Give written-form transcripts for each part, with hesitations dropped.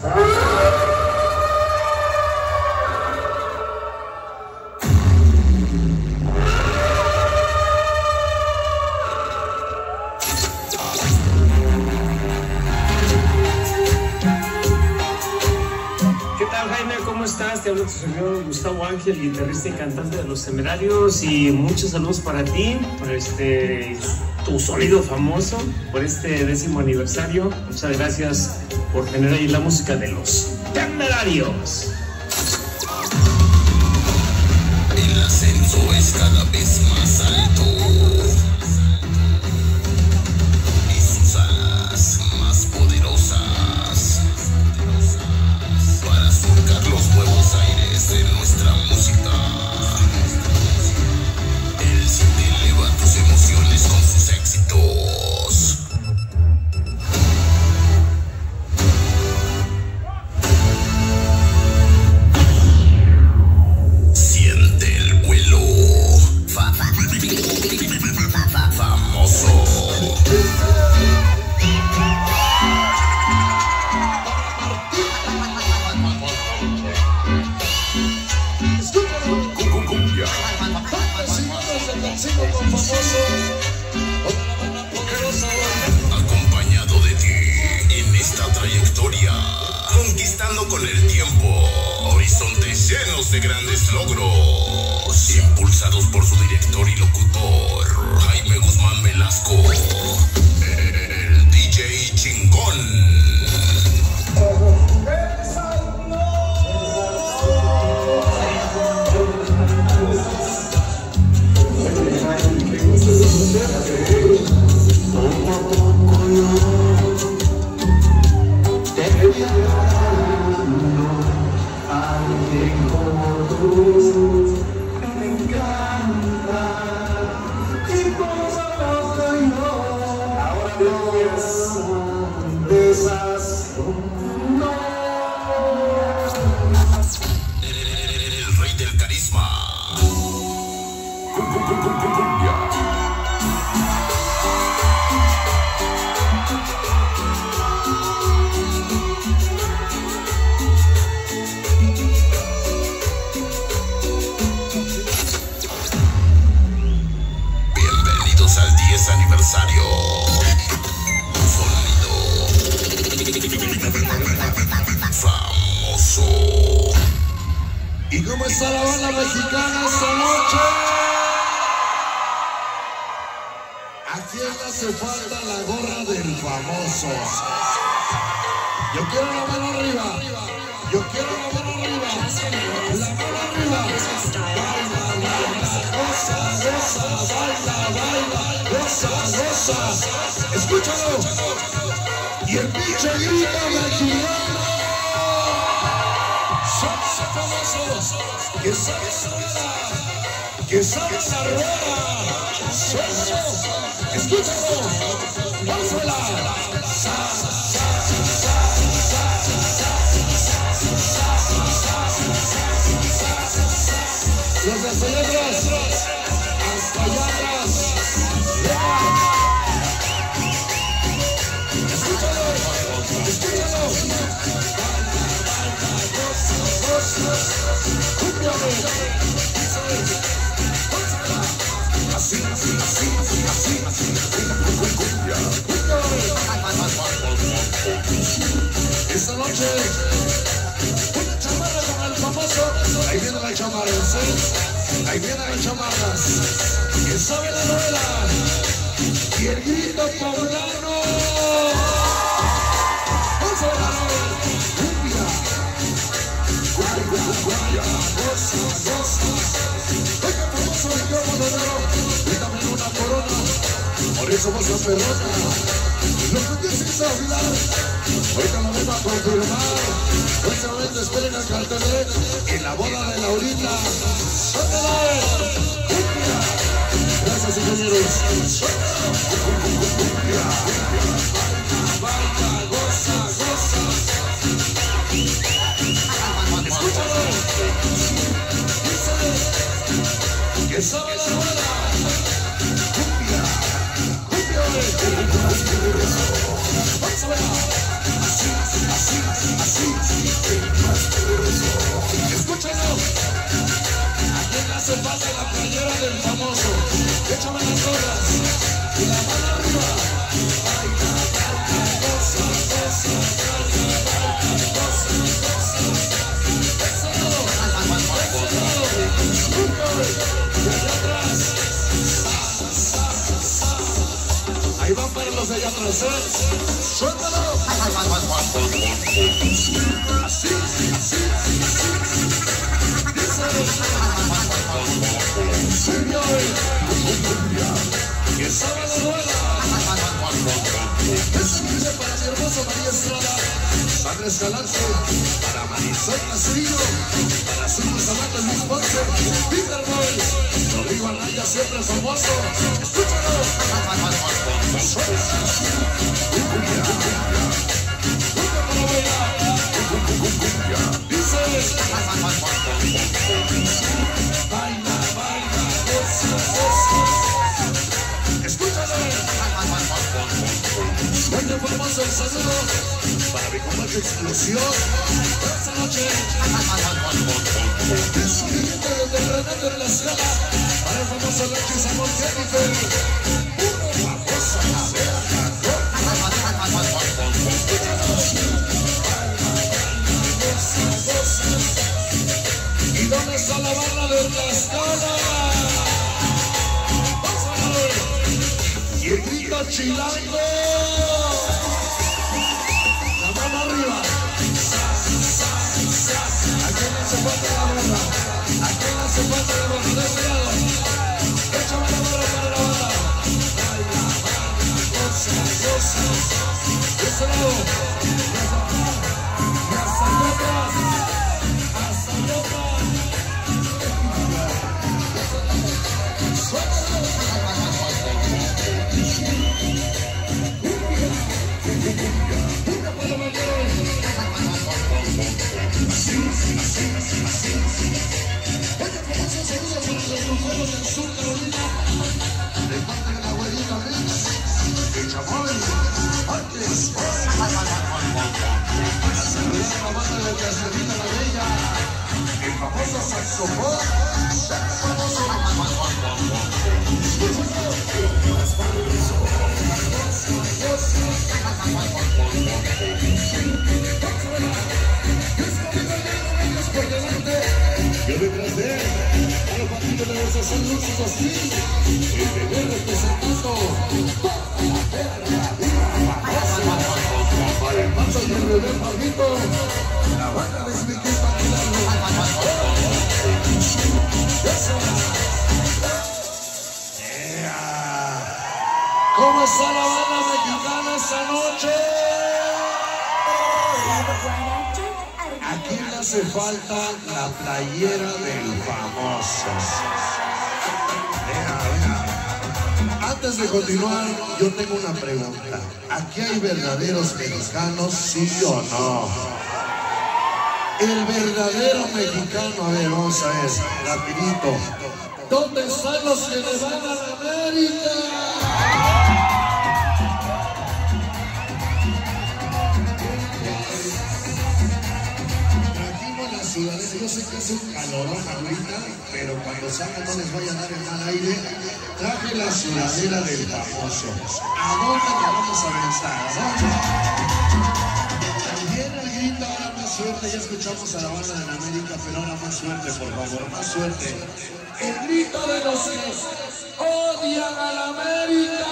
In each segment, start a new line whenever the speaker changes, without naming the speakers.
¿Cómo estás? Te habla tu servidor Gustavo Ángel, guitarrista y cantante de Los Temerarios, y muchos saludos para ti, por tu sonido famoso, por este 10º aniversario. Muchas gracias por tener ahí la música de Los Temerarios.
El ascenso es cada vez más alto y sus alas más poderosas para surcar los nuevos aires de nuestra música. Él sí te eleva tus emociones con sus éxitos. Siente el vuelo famoso. Acompañado de ti en esta trayectoria, conquistando con el tiempo horizontes llenos de grandes logros, impulsados por su director y locutor Jaime Guzmán Velasco, el DJ Chingón. El rey del carisma. Bienvenidos al 10 aniversario. Famoso.
¿Y cómo está la banda mexicana esta noche? ¿A quién le hace falta la gorra del famoso? Yo quiero la mano arriba. Yo quiero la mano arriba. La mano arriba. Baila, baila, goza, goza, baila, baila, goza, goza. Escúchalo. Y el pinche grita mexicano. Somos famosos. Que sabe la rueda. Que sabe la rueda. Somos. Escúchalo. Vamos a bailar. Los de hasta allá atrás. Hasta allá atrás. Escúchalo. Escúchalo. Así, así, así, así, así, así. Esta noche, una chamarra con el famoso. Ahí viene la chamarra, ¿sí? Ahí vienen las chamarras. Que sabe la novela. Y el grito poblano. Vamos a bailar. Cumbia. Cumbia. Goza, goza. Oiga, famoso micrófono de oro. Dígame una corona. Por eso vos sos perrona. Lo que dices a olvidar. Ahorita lo vengo a confirmar. Próximamente esperen al cartel en la boda de Laurita. ¡Suéltala! ¡Cumbia! Gracias, ingenieros. ¡Cumbia! Baila, goza, goza. Escúchalo. Dice que sabe la rueda. Cumbia. Cumbia. Vamos a ver. Así, así, así, así. vámonos, suéltalo. Así, así. Dice, señor, que sábado duela. Es un día para mi hermosa María Estrada, Sandra Escalante, para Marisol Castillo, para su amante Luis Ponce, Peter Boy, Rodrigo Araya, siempre famoso. Escúchalo. Dice, baila, baila, escúchalo. Muy famoso el saludo para mi comadre Explosión. Esta noche es un cliente de Renato en la sala para el famoso Leche Sabor Jennifer. Una famosa verga. ¿Y dónde está la barra de Tlaxcala? Vamos a ver. Y el grito chilango. La mano arriba. ¿A quién le hace falta la barra? ¿A quién le hace falta la barra? De ese lado. Échame la barra para la banda. Baila, baila, goza, goza. De ese lado. Y hasta allá atrás. Hasta allá atrás. Sur Carolina, de parte de la abuelita Mix, de Chamoy, antes, para saludar a la banda de Caserita la Bella, el famoso saxofón, por delante, yo detrás de él. A los partidos de los San Luis 2000, el bebé representando toda la verga para el paso del bebé Pablito, la banda de Smithín para ¿Cómo está la banda mexicana esta noche? ¿A quién le hace falta la playera del famoso? Antes de continuar, yo tengo una pregunta. ¿Aquí hay verdaderos mexicanos, sí o no? El verdadero mexicano, a ver, vamos a ver, rapidito. ¿Dónde están los que le van a la América? Ciudadela, yo sé que hace un calorón ahorita, pero cuando salgan no les vaya a dar el mal aire. Traje la sudadera del famoso. ¿A dónde la vamos a avanzar? También el grito, ahora más suerte. Ya escuchamos a la banda de la América, pero ahora más suerte, por favor, más suerte. El grito de los que odian a la América.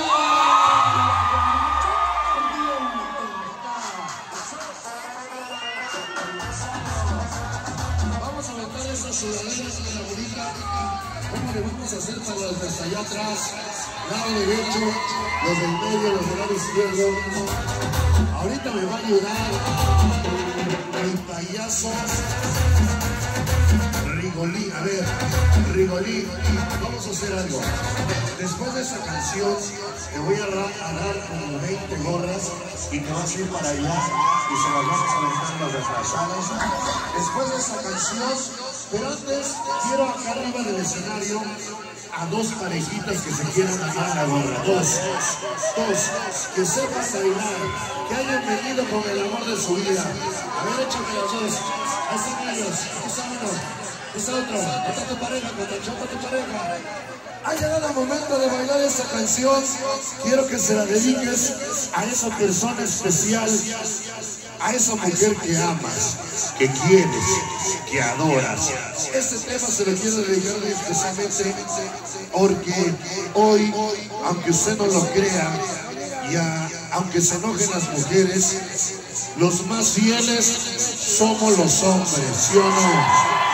Esas sudaderas de la bonita, ¿cómo le vamos a hacer para los de hasta allá atrás? Lado derecho, los del medio, los del lado izquierdo. Ahorita me va a ayudar el payaso Rigolí. A ver, Rigolí, vamos a hacer algo. Después de esa canción, te voy a dar como 20 gorras y te vas a ir para allá y se las vamos a aventar las desplazadas. Después de esa canción, pero antes quiero acá arriba del escenario a dos parejitas que se quieran ganar la gorra. Dos, que sepan bailar, que hayan venido con el amor de su vida. A ver, échame los dos. Ahí están ellos, ahí está uno, ahí está otro. Otra tu pareja, otra tu pareja. Ha llegado el momento de bailar esta canción. Quiero que se la dediques a esa persona especial, a esa mujer que amas, que quieres, que adoras. Este tema se lo quiero dedicar especialmente porque hoy, aunque usted no lo crea, ya aunque se enojen las mujeres, los más fieles somos los hombres, ¿sí o no?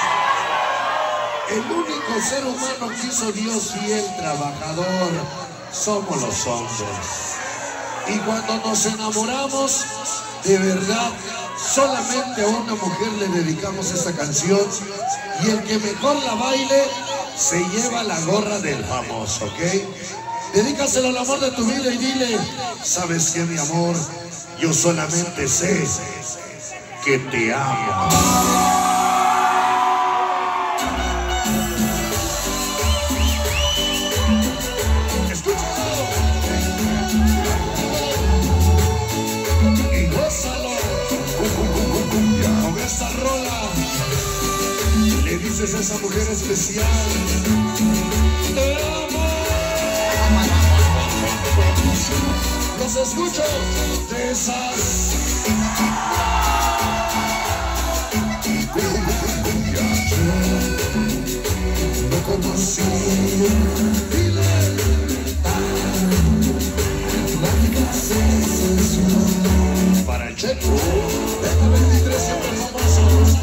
El único ser humano que hizo Dios fiel, trabajador, somos los hombres. Y cuando nos enamoramos, de verdad, solamente a una mujer le dedicamos esta canción. Y el que mejor la baile, se lleva la gorra del famoso, ¿ok? Dedícaselo al amor de tu vida y dile, ¿sabes qué, mi amor? Yo solamente sé que te amo. A esa mujer especial, te amo. Los escucho de esas. No conocí para el checo. Venga 23 siempre famoso.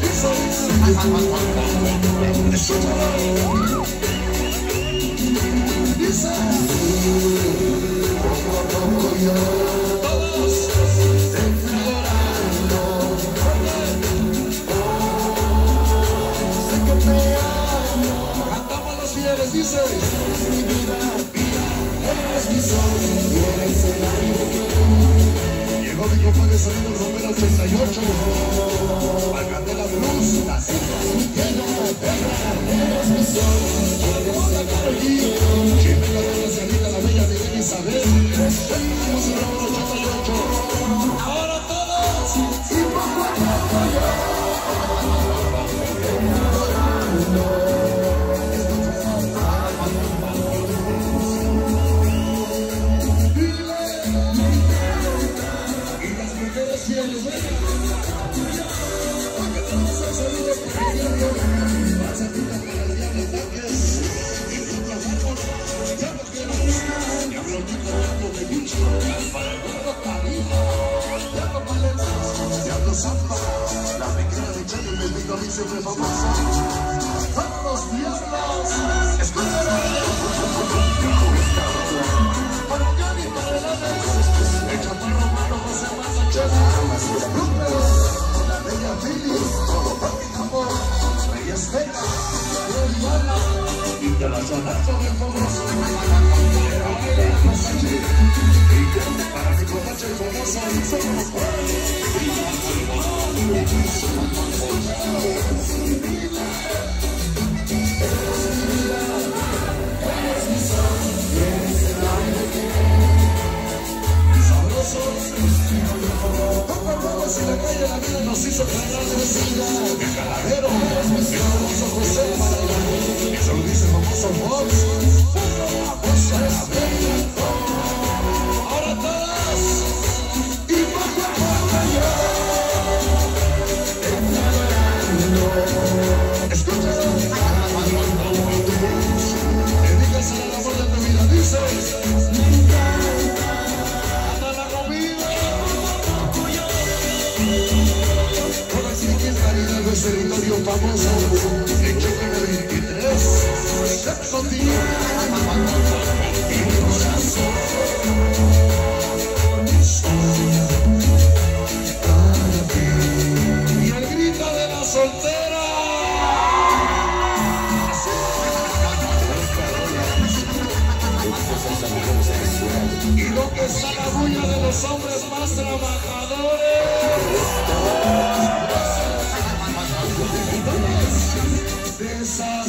Dice, todos te adorando, sé que te amo. Cantamos los fieles, dice, mi vida, eres mi sol, eres el aire. Llegó mi compadre Sonido Romero 88, al Candela Blues, la cita, eres mi sol, hola Carolina, Chimela de la Cielita, la bella de Isabel, vamos a Romero 88, ahora todos, y poco a poco yo. La pequeña de Chile, el bendito a mí siempre famoso. ¡Todos los diablos! ¡Escúchalo! Para Cani, para el Alex, el chaparro humano José Mazachela, la bella Phyllis, todo practicamos, Reyes Vega, Rosana, internacional del famoso. Para mi copache el famoso, si la calle la vida nos hizo tratar de vecina, el calavero, el famoso José, eso lo dice el famoso Fox, ahora todas, y poco a poco yo, escúchalo, dedícase al amor de tu vida, dice, es territorio famoso, de Choque de 23, siempre contigo, y mi corazón, para ti, y el grito de la soltera, y lo que está la bulla de los hombres más trabajadores. De esas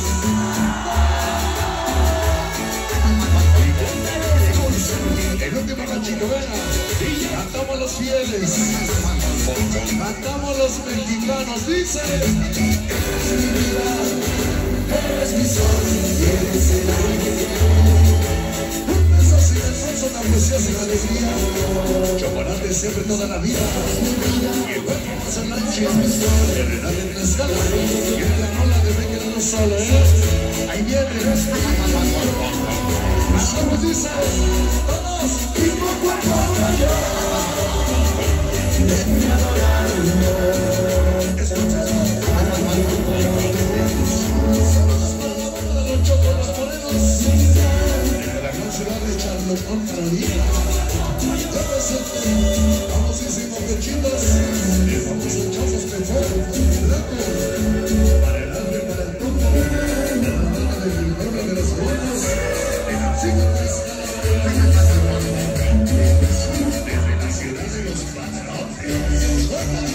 el último ranchito, venga, cantamos los fieles, cantamos los mexicanos, dice, eres mi vida, eres mi sol, eres el aire, un beso sin esfuerzo, una poesía sin alegría, chocolate siempre toda la vida, y el cuerpo más el rancho, el renal en la escala, y en la rola de Becker. solo, ¿eh? Ahí viene. Vamos, dice. Todos. Y poco a poco yo. Escucha. Saludos para la banda de los Chocolos Morenos. De la gran ciudad de Charlotte, Carolina. Famosísimo Pechitos. El famoso Chocos Pechón. Blanco. Para el hambre, para el toque. La bandana de Gilberto de los Buenos. De la ciudad de los Padrones.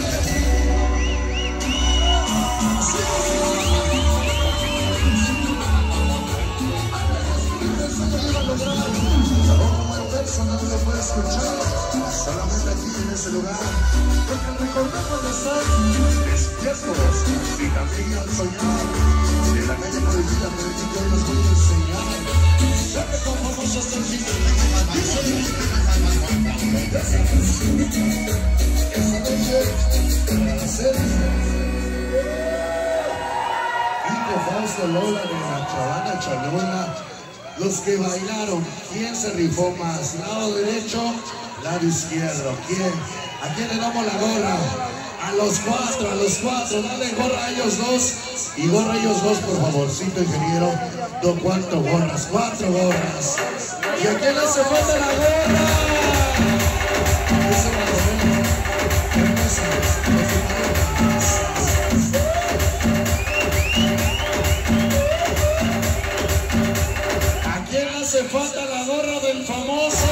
No lo puede escuchar solamente aquí en ese lugar, porque recordemos de estar despiertos y también al soñar de la calle prohibida, pero que hoy les voy a enseñar. Sabe cómo vamos a hacer esa noche para hacer Pico, Fausto, Lola de la Chavana Chalola. Los que bailaron, ¿quién se rifó más? ¿Lado derecho? ¿Lado izquierdo? ¿Quién? ¿A quién le damos la gorra? A los cuatro. Dale gorra a ellos dos. Y gorra a ellos dos, por favorcito, ingeniero. ¿Cuánto gorras? 4 gorras. ¿Y a quién le hace falta la gorra? Eso va hace falta la gorra del famoso.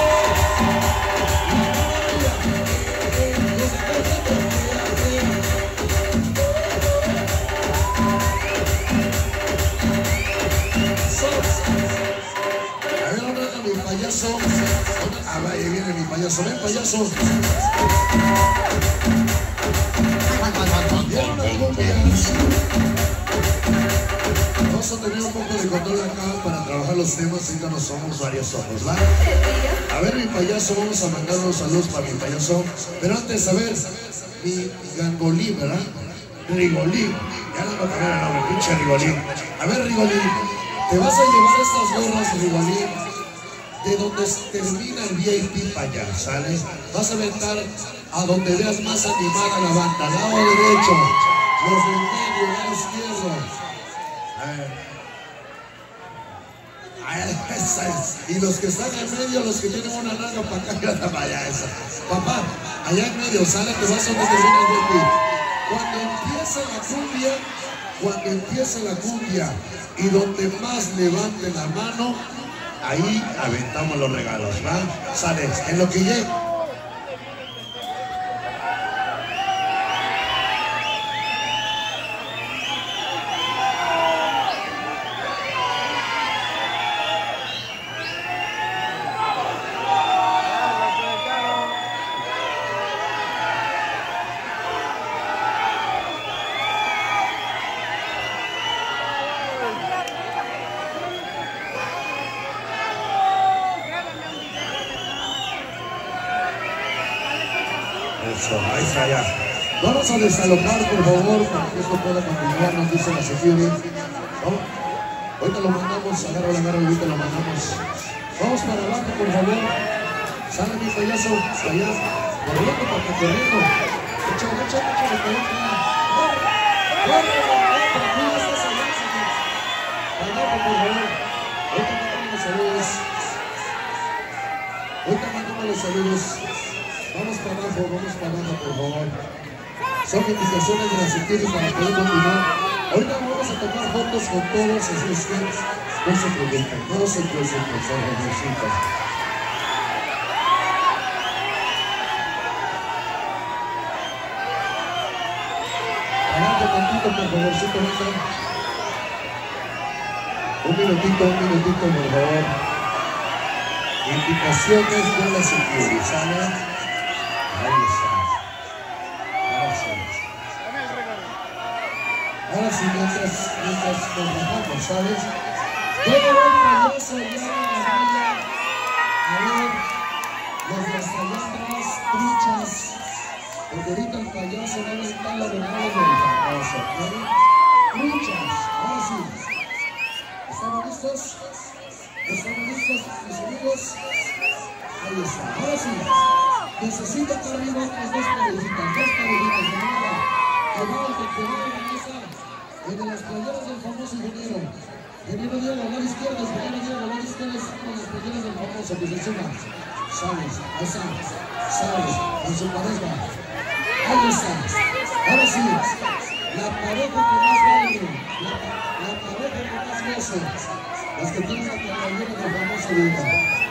A ver, ¿dónde está mi payaso? Ah, vaya, viene mi payaso. Ven, payaso. Vamos a tener un poco de control acá para trabajar los temas, ahorita no somos varios ojos, ¿va? A ver, mi payaso, vamos a mandar unos saludos para mi payaso. Pero antes, a ver, mi Gangolín, ¿verdad? Rigolín, ya no va a tener el nombre, pinche Rigolín. A ver, Rigolín, te vas a llevar estas gorras, Rigolín, de donde termina el VIP para allá, ¿sale? Vas a aventar a donde veas más animada la banda, lado derecho, los del medio, lado izquierdo. Esa es. Y los que están en medio, los que tienen una nalga para acá, ya vaya esa. Papá, allá en medio, sale, te vas a donde termina el VIP. Cuando empiece la cumbia y donde más levante la mano, ahí aventamos los regalos, ¿va? Sale, en lo que llegue. Eso, ahí está ya. Vamos a desalojar, por favor, para que esto pueda continuar, nos dice la security. ¿No? Ahorita lo mandamos, agarra, ahorita lo mandamos. Vamos para abajo, por favor. Sale mi payaso, allá. Corriendo, papá, corriendo. Échale, corriendo. Ahorita mandamos los saludos. Vamos para abajo, por favor. Son indicaciones de la security para poder continuar. Ahorita vamos a tomar fotos con todos, así es que no se preocupen, por favorcito. Adelante tantito, por favorcito, venga. Un minutito, por favor. Indicaciones de la security, ¿sale? Ahí está. Ahora sí, mientras nos bajamos, ¿sabes? Yo le voy payaso ya en la raya. A ver, los rastreadores, truchas. Porque ahorita el payaso va a aventar los regalos del famoso, ¿ok? Truchas. listos? ¿Estamos listos, mis amigos? Ahí está. Ahora sí, necesito que arriba otras dos parejitas, de nada. Que va la mesa y de las playeras del famoso ingeniero. Ingeniero Diego, lado izquierdo, ingeniero Diego, lado izquierdo, con las playeras del famoso, que se encima. Sabes, ahí está, sabes, con su pareja. Ahí está. Ahora sí, la pareja que más baile, la pareja que más goce, los que tienen la playera del famoso Diego.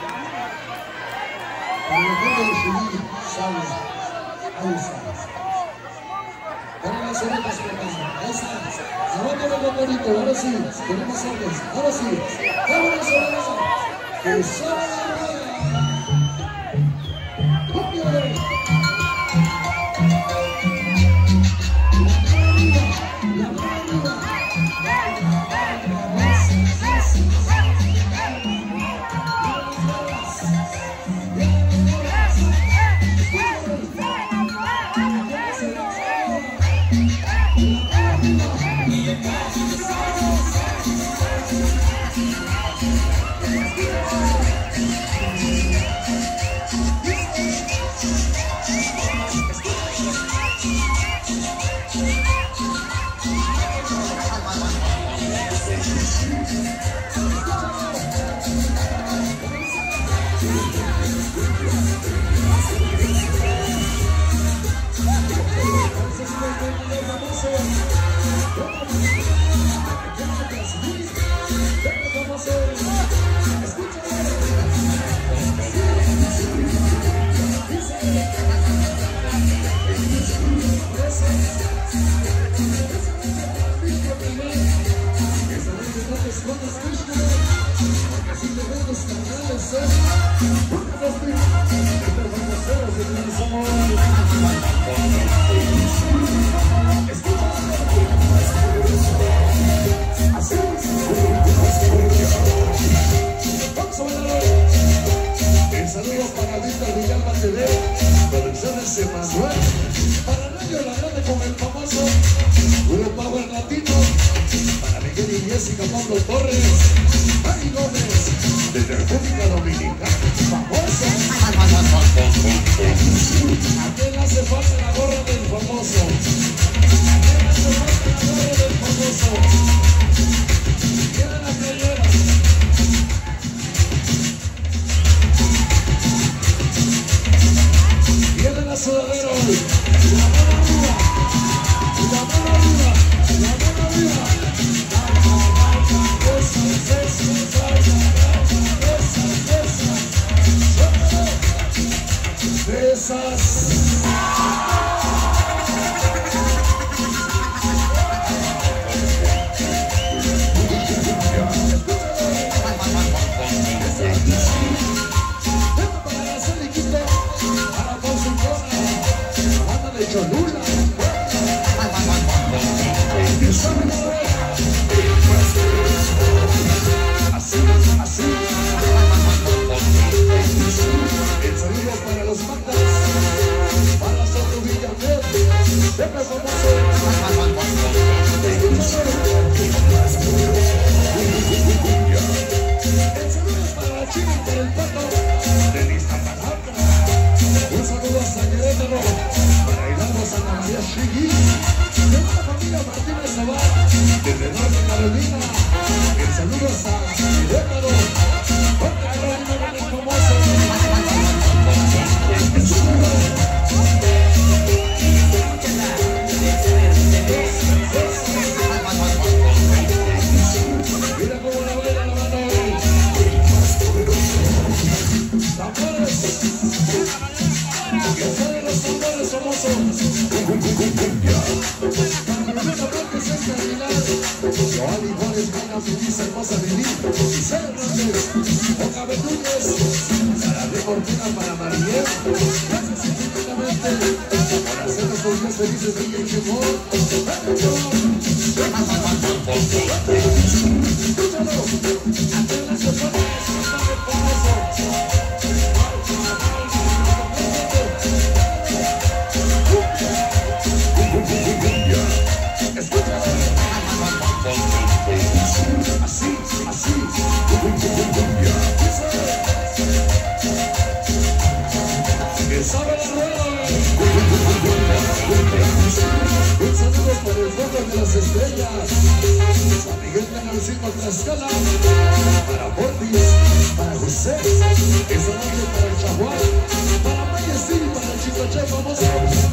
Para el mejor del Chile, sabes, ahí está. Para las orejas que pasan, ahí está. Levántame lo bonito, ahora sí, tenemos hombres, ahora sí, ¡vamos las orejas! ¡Que sola la rueda! ¡Cómpiale! Así, así. Estrellas, San Miguel de Naucinco, Tlaxcala, para Portis, para José, esta noche para el Chaguán, para Mayestín, para el Chicoche famoso.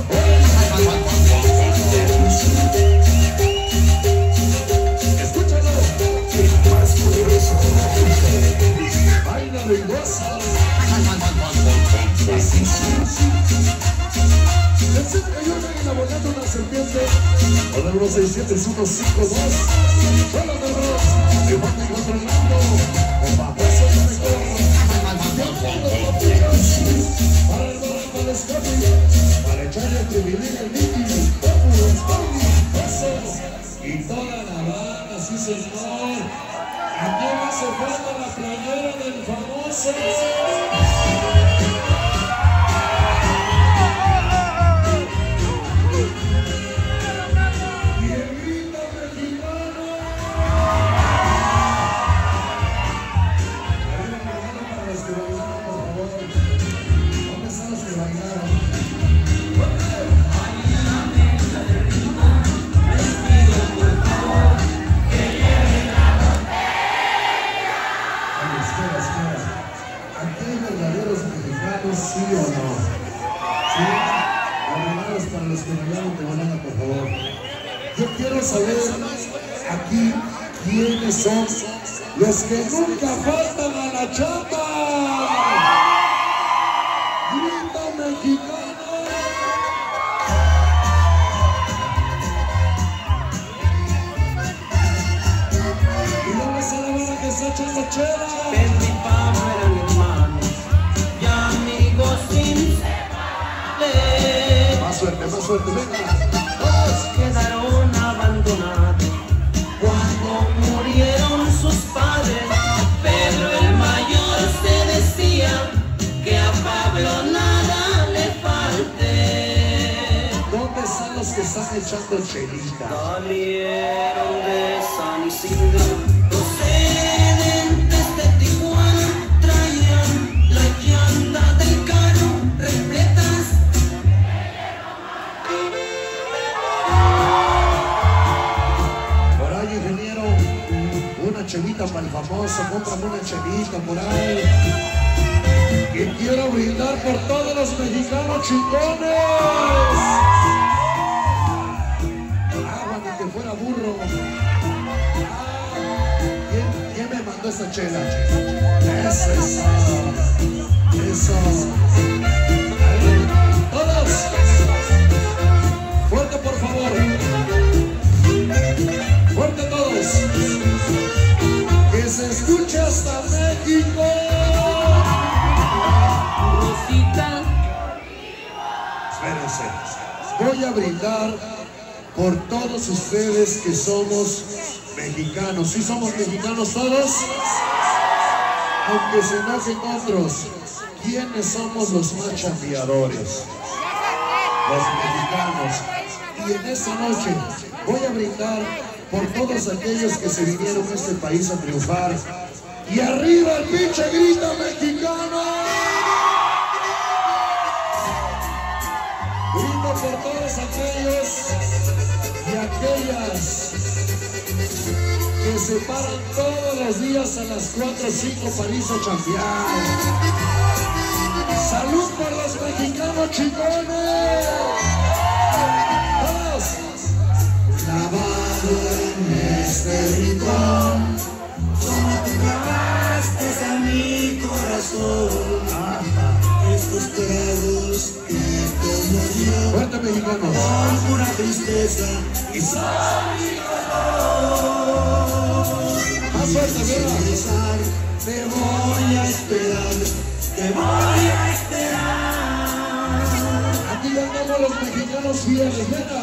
Escúchalo, el más poderoso, baila y goza. Pensé que yo me iba volando una serpiente. Ahora los 67152. Solo de Ross. Me van controlando. El famoso mejor. Para el barranco de Scotty. Para echarle privilegio al Nicky. Eso. Y toda la banda, sí señor. Aquí me hace falta la playera del famoso. ¿Sí o no? ¿Sí? Abogados para los que bailaron de volada, por favor. Yo quiero saber aquí quiénes son los que nunca faltan a la chamba. ¡Grita mexicano! Y vamos a la bala que está echando chela. Más suerte, venga.
Todos quedaron abandonados cuando murieron sus padres. Pedro el mayor se decía que a Pablo nada le falte.
¿Dónde están los que están echando chelita?
Salieron de San Isidro, procedentes de Tijuana, traían la llanta del carro repletas.
Una chelita para el famoso, cómprame una chelita por ahí. Y quiero brindar por todos los mexicanos chingones. Agua ni que fuera burro. ¿Quién me mandó esa chela? Eso. Todos. Fuerte, por favor. Fuerte todos. Que se escuche hasta México.
Rosita.
Espérense. Voy a brindar por todos ustedes que somos mexicanos. ¿Sí somos mexicanos todos? Aunque se enojen otros, ¿quiénes somos los más chambeadores? Los mexicanos. Y en esta noche voy a brindar por todos aquellos que se vinieron a este país a triunfar. Y arriba el pinche grita mexicano. Brindo por todos aquellos y aquellas que se paran todos los días a las 4 o 5 para irse a chambear. ¡Salud por los mexicanos chingones! ¡Todos! Lavado en este rincón, como te clavaste a mi corazón. Estos tragos que te dio, fuerte mexicano, con pura tristeza y sol y dolor. Más fuerte, mira. Te voy a esperar, te voy a esperar. Aquí andamos los mexicanos fieles, venga.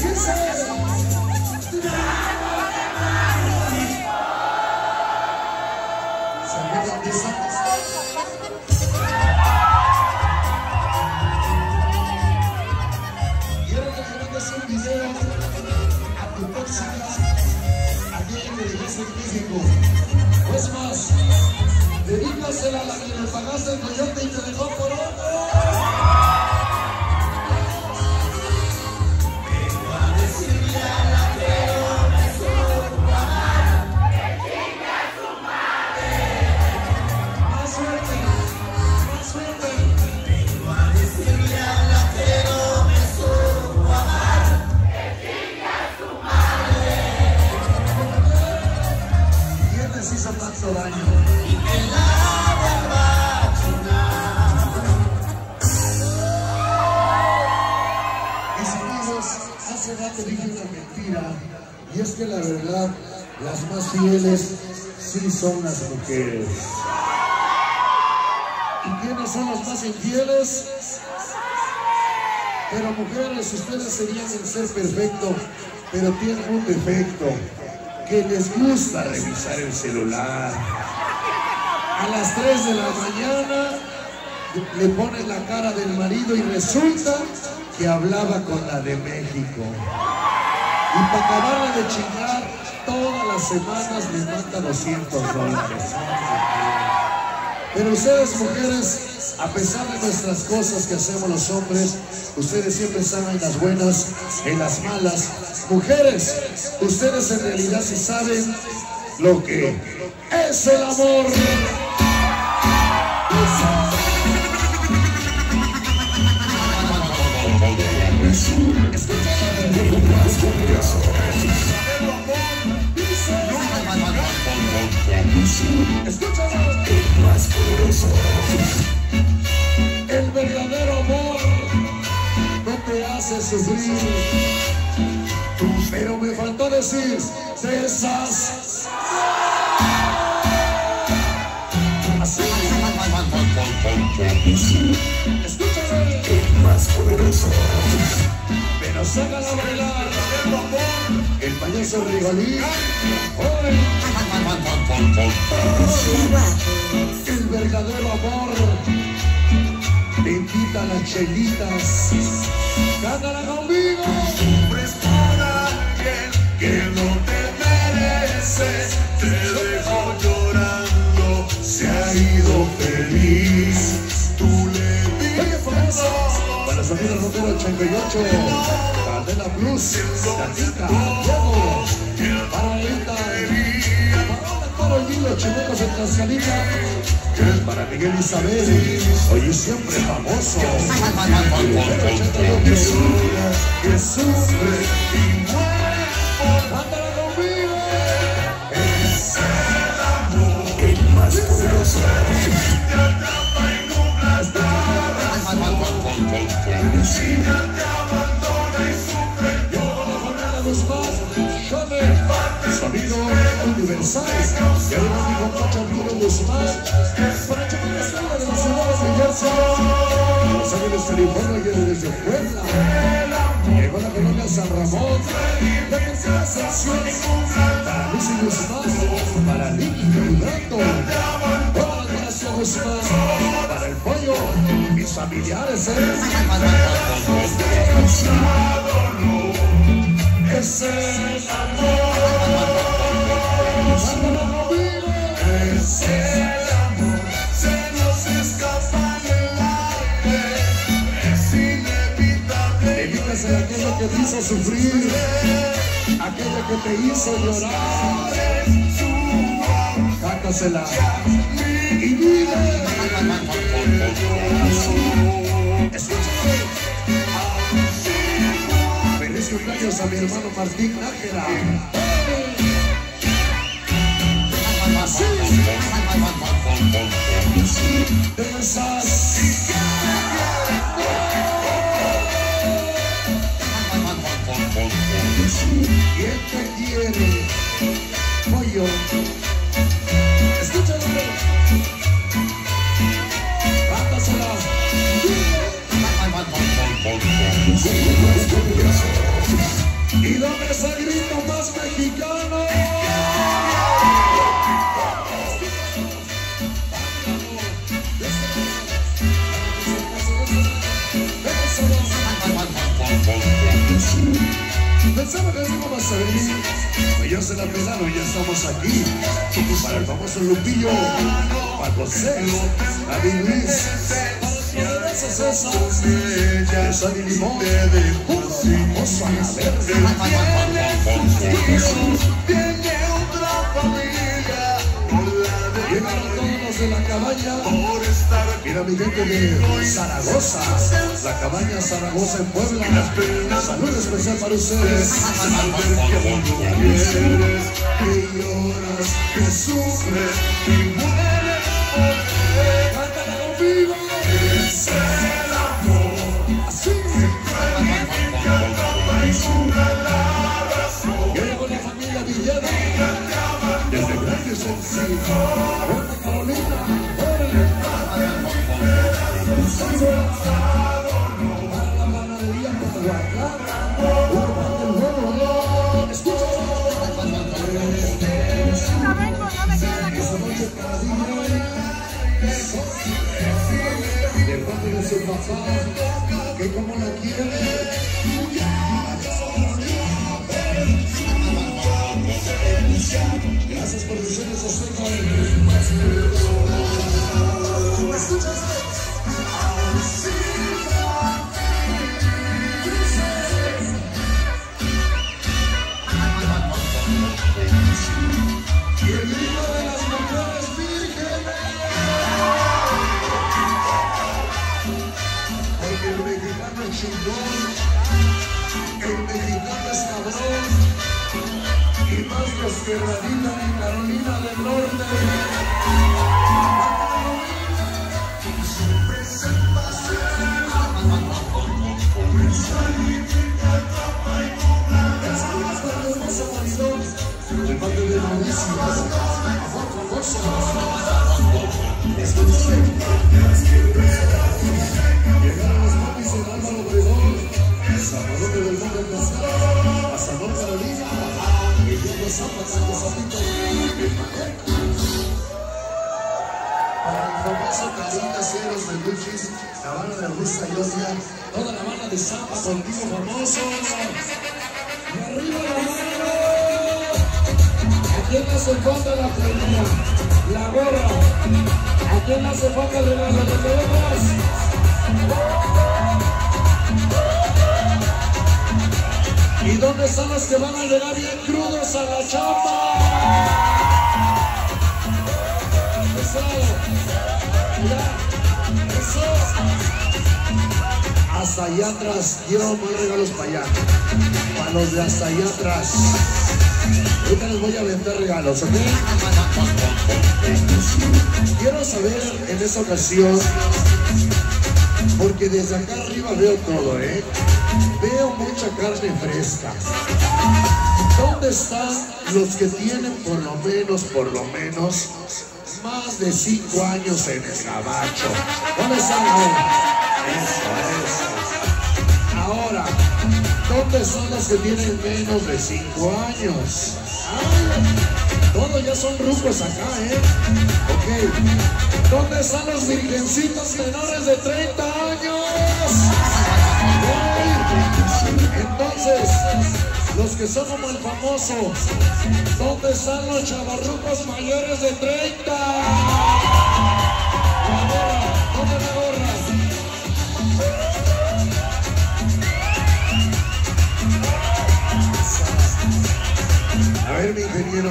Quiero que me mandes un video a tu tóxica, a quien le dejaste en México. Es más, dedícasela a la que le pagaste el coyote y te dejó por otro. Vengo a decirle a la que no me una mentira, y es que la verdad, las más fieles sí son las mujeres. ¿Y quiénes son las más infieles? Pero mujeres, ustedes serían el ser perfecto, pero tienen un defecto, que les gusta revisar el celular. A las 3 de la mañana le ponen la cara del marido y resulta que hablaba con la de México. Y para acabarla de chingar, todas las semanas les manda $200. Pero ustedes, mujeres, a pesar de nuestras cosas que hacemos los hombres, ustedes siempre están en las buenas, en las malas. Mujeres, ustedes en realidad sí saben lo que es el amor. El verdadero amor no te hace sufrir, pero me faltó decir de esas. Así. Escúchame. El más poderoso. Pero sácala a bailar. El payaso Rigolín. El verdadero amor te invita a las chelitas. Cántala conmigo. Sufres por alguien que no te merece. Te dejó llorando, se ha ido feliz. Tú le dices todo. Para salir al Rotero 88, Cadena Plus, Catica, Diego, para Linda, para el Nilo, Chimecos en Tlaxcalita, para Miguel Isabel, hoy siempre famoso. Que sufre y muere por mándala conmigo. Es el amor, el más poderoso. Te atrapa y nubla si ya te abandona y sufre sonido universal. Y ahora mi compadre Arturo Guzmán, para echar una estrella de la ciudad de New Jersey, Los Ángeles, California, y desde Puebla. Llegó la colonia San Ramón, la tercera sección, para Lucy Guzmán, para Licky Vibrato, todas las gracias Guzmán, para el pollo, mis familiares, es el amor, es el amor, se nos escapa del aire, es inevitable. Evítate de aquello que te hizo sufrir, aquello que te hizo llorar, cántasela y dile, escúchame. Feliz cumpleaños a mi hermano Martín Nájera. Así de esas. ¿Quién te quiere? Pollo. Escúchalo. Cántasela. Y dame ese grito más mexicano. Pensaba que no vas a venir, pues ya se la pelaron y ya estamos aquí. Para el famoso Lupillo, para José, David Luis, esas, de sal y limón, famoso a la verde. Tiene otra familia, llegaron todos los de la cabaña. Mira mi gente de Zaragoza, la cabaña Zaragoza en Puebla. Salud especial para ustedes. Que lloras, que sufres y mueres por él. Cántala conmigo. Es el amor. Así. Que atrapa y cura la Carolina, órale. Para la panadería Coahuacán, Urban del Juego. Escucha. Esa noche para DJ, de parte de su papá, que como la quiere. Gracias por decirles a usted, y el grito de las mujeres vírgenes. Porque el mexicano es chingón, el mexicano es cabrón. Y más los que radican en Carolina del Norte. De parte de Mauricio, llegaron los papis en Álvaro Obregón, Salvador del Monte del Cascada, a Salvador Carolina. Para el famoso Carita Cielos de Luchis, la banda de Rusta Yosia, toda la banda de Zampa contigo famoso. Y arriba la mano. ¿A quién le hace falta la playera? La gorra. ¿A quién le hace falta el regalo? ¿Te queremos? ¿Y dónde están los que van a llegar bien crudos a la chamba? Eso. Ya. Eso. Hasta allá atrás. Quiero más regalos para allá. Para los de hasta allá atrás. Ahorita les voy a vender regalos, ¿ok? Quiero saber en esta ocasión, porque desde acá arriba veo todo, ¿eh? Veo mucha carne fresca. ¿Dónde están los que tienen por lo menos, más de 5 años en el gabacho? ¿Dónde están ahora? Eso. Ahora, ¿dónde están los que tienen menos de 5 años? Todos ya son rucos acá, ¿eh? Ok. ¿Dónde están los virgencitos menores de 30 años? Entonces, los que son como el famoso, ¿dónde están los chavarrucos mayores de 30? La gorra, ¿dónde la gorra? A ver, mi ingeniero,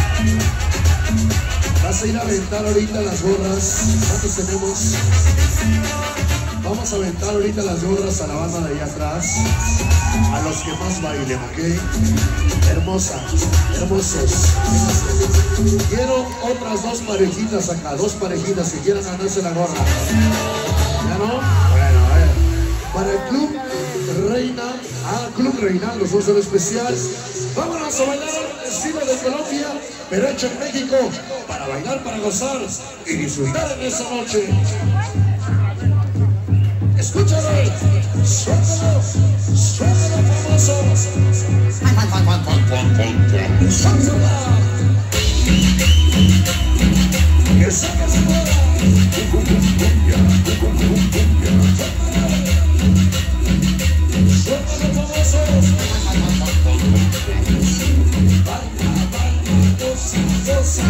vas a ir a aventar ahorita las gorras. ¿Cuántos tenemos? Vamos a aventar ahorita las gorras a la banda de allá atrás, a los que más bailen, ¿ok? Hermosa, hermosos. Quiero otras 2 parejitas acá, 2 parejitas que quieran ganarse la gorra. ¿Ya no? Bueno, a ver. Para el Club Reina, Club Reinaldo, son solo especial. Vámonos a bailar estilo de Colombia, pero hecho en México, para bailar, para gozar y disfrutar en esta noche. Escúchalo, suéltalo, suéltalo, famoso. Suéltala. Que saque su bola. Suéltalo, famoso. Baila, goza, goza.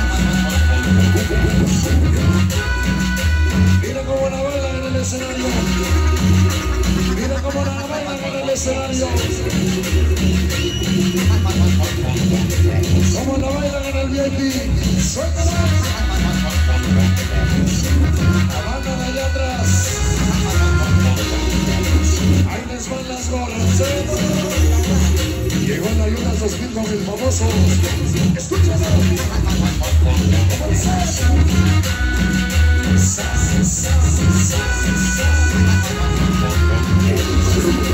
Mira cómo la bailan en el escenario. Mira cómo la bailan en el escenario. Cómo la bailan en el VIP. Suéltala. La banda de allá atrás. Ahí les van las gorras. Llegó la Luna 2000 con el famoso. Escúchalo. ¿Cómo estás?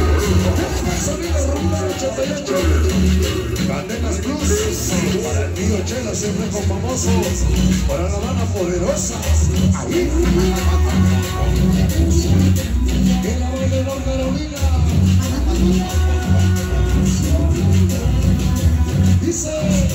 Sonido Rumba 88. Cadenas Plus para el mío sonido Chela, siempre con famosos. Para la banda poderosa. Ahí. En la voz de North Carolina. Dice.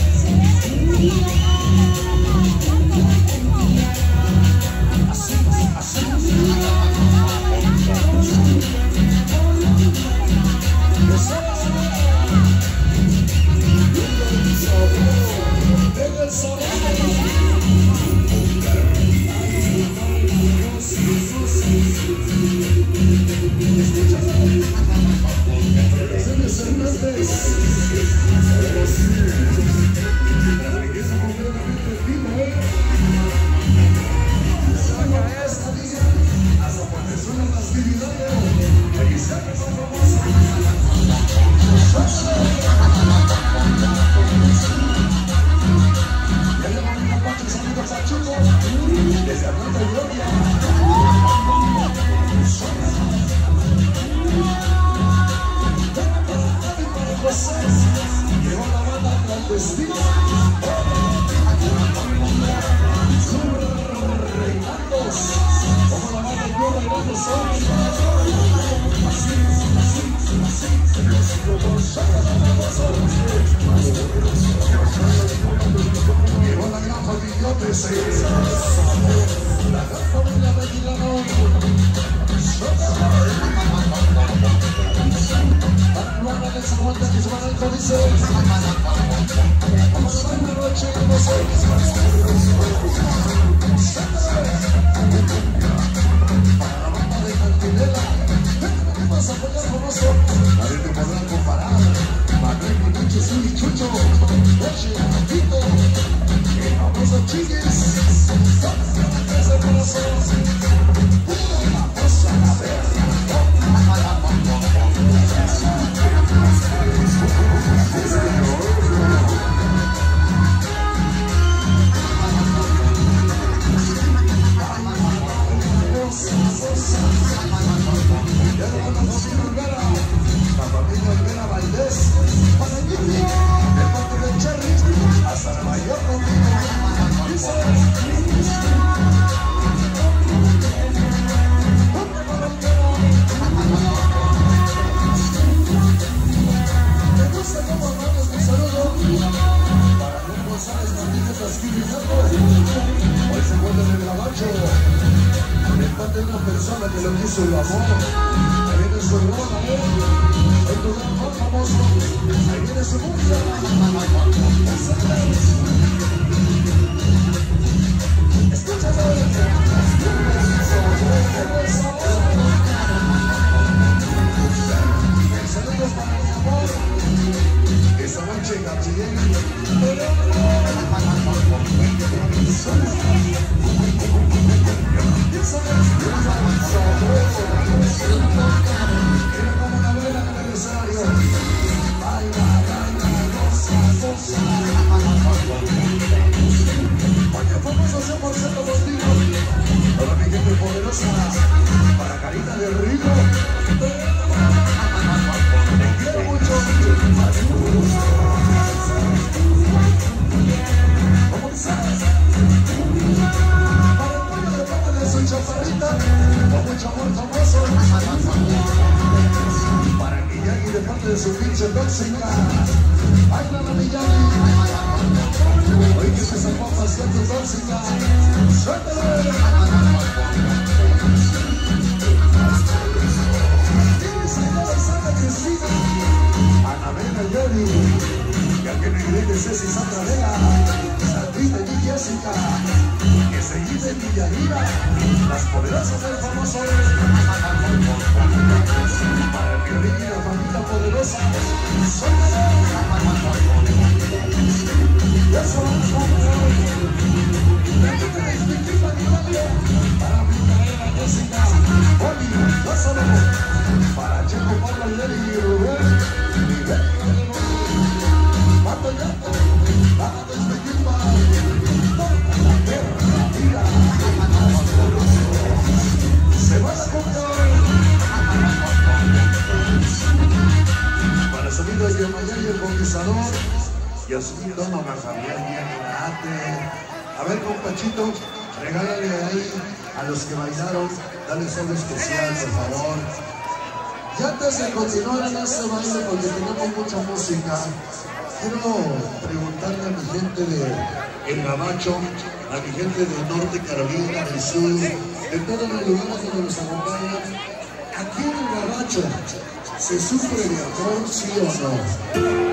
Yasmin Donovan, Javier Diagonate. A ver, compachito, regálale ahí a los que bailaron, dale algo especial, por favor. Y antes de continuar en este baile, porque tenemos mucha música, quiero preguntarle a mi gente de El Gabacho, a mi gente de Norte Carolina, del Sur, de todos los lugares donde nos acompañan. Aquí en El Gabacho, ¿se sufre de amor, sí o no?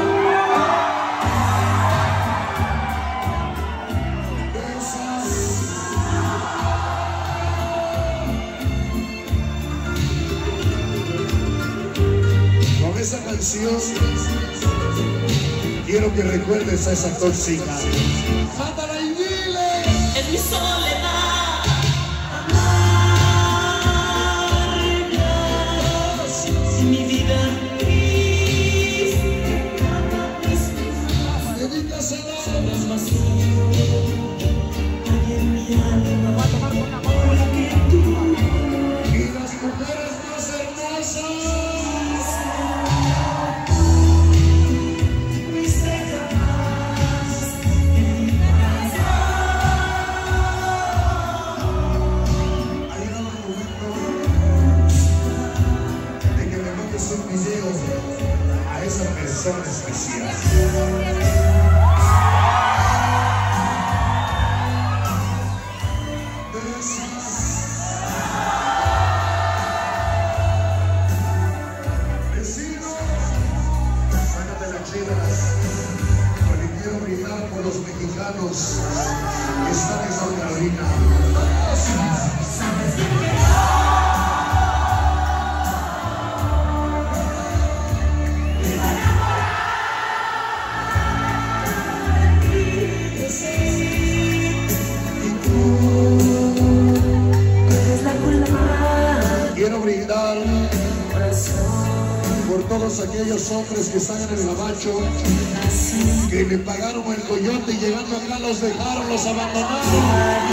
Esa canción, quiero que recuerdes a esa tóxica. ¡Mátala y dile!
En mi soledad, amargas, mi vida gris,
Dedícasela.
solas vacío, hay en mi alma, porque tú
Y las mujeres más hermosas. Persona especial. Vecino, sácate las chidas, porque quiero brindar por los mexicanos que están en South Carolina. Quiero brindar por todos aquellos hombres que están en El Gabacho, que le pagaron el coyote y llegando acá los dejaron, los abandonaron.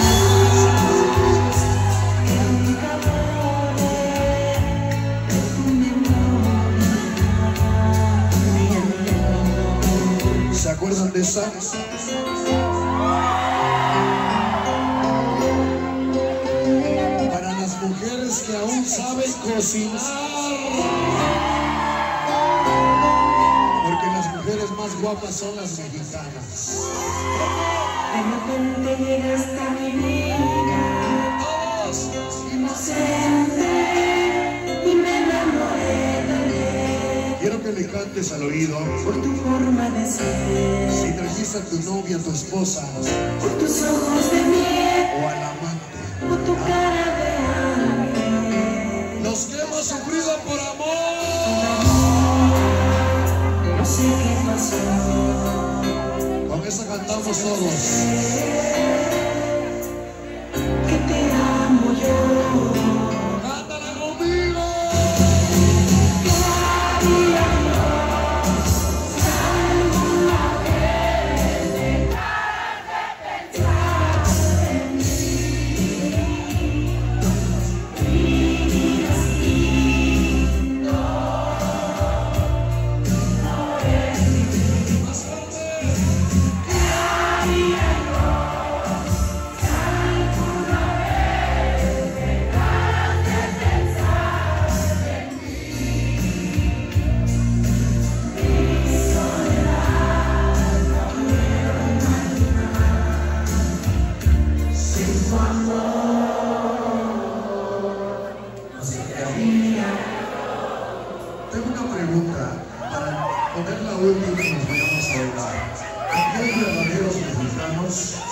¿Se acuerdan de esa? Mujeres que aún saben cocinar, porque las mujeres más guapas son las mexicanas.
de repente llegaste a mi vida, inocente, y me enamoré también.
Quiero que le cantes al oído,
Por tu forma de ser,
si trajiste a tu novia, a tu esposa,
por tus ojos de miel,
o al amante.
por tu cara de ángel.
Los que hemos sufrido por amor.
No sé qué pasó,
Con esa cantamos todos.
que te amo yo.
¡Cántala conmigo! Tengo una pregunta para poner la última y nos vayamos a bailar. Aquí hay verdaderos mexicanos.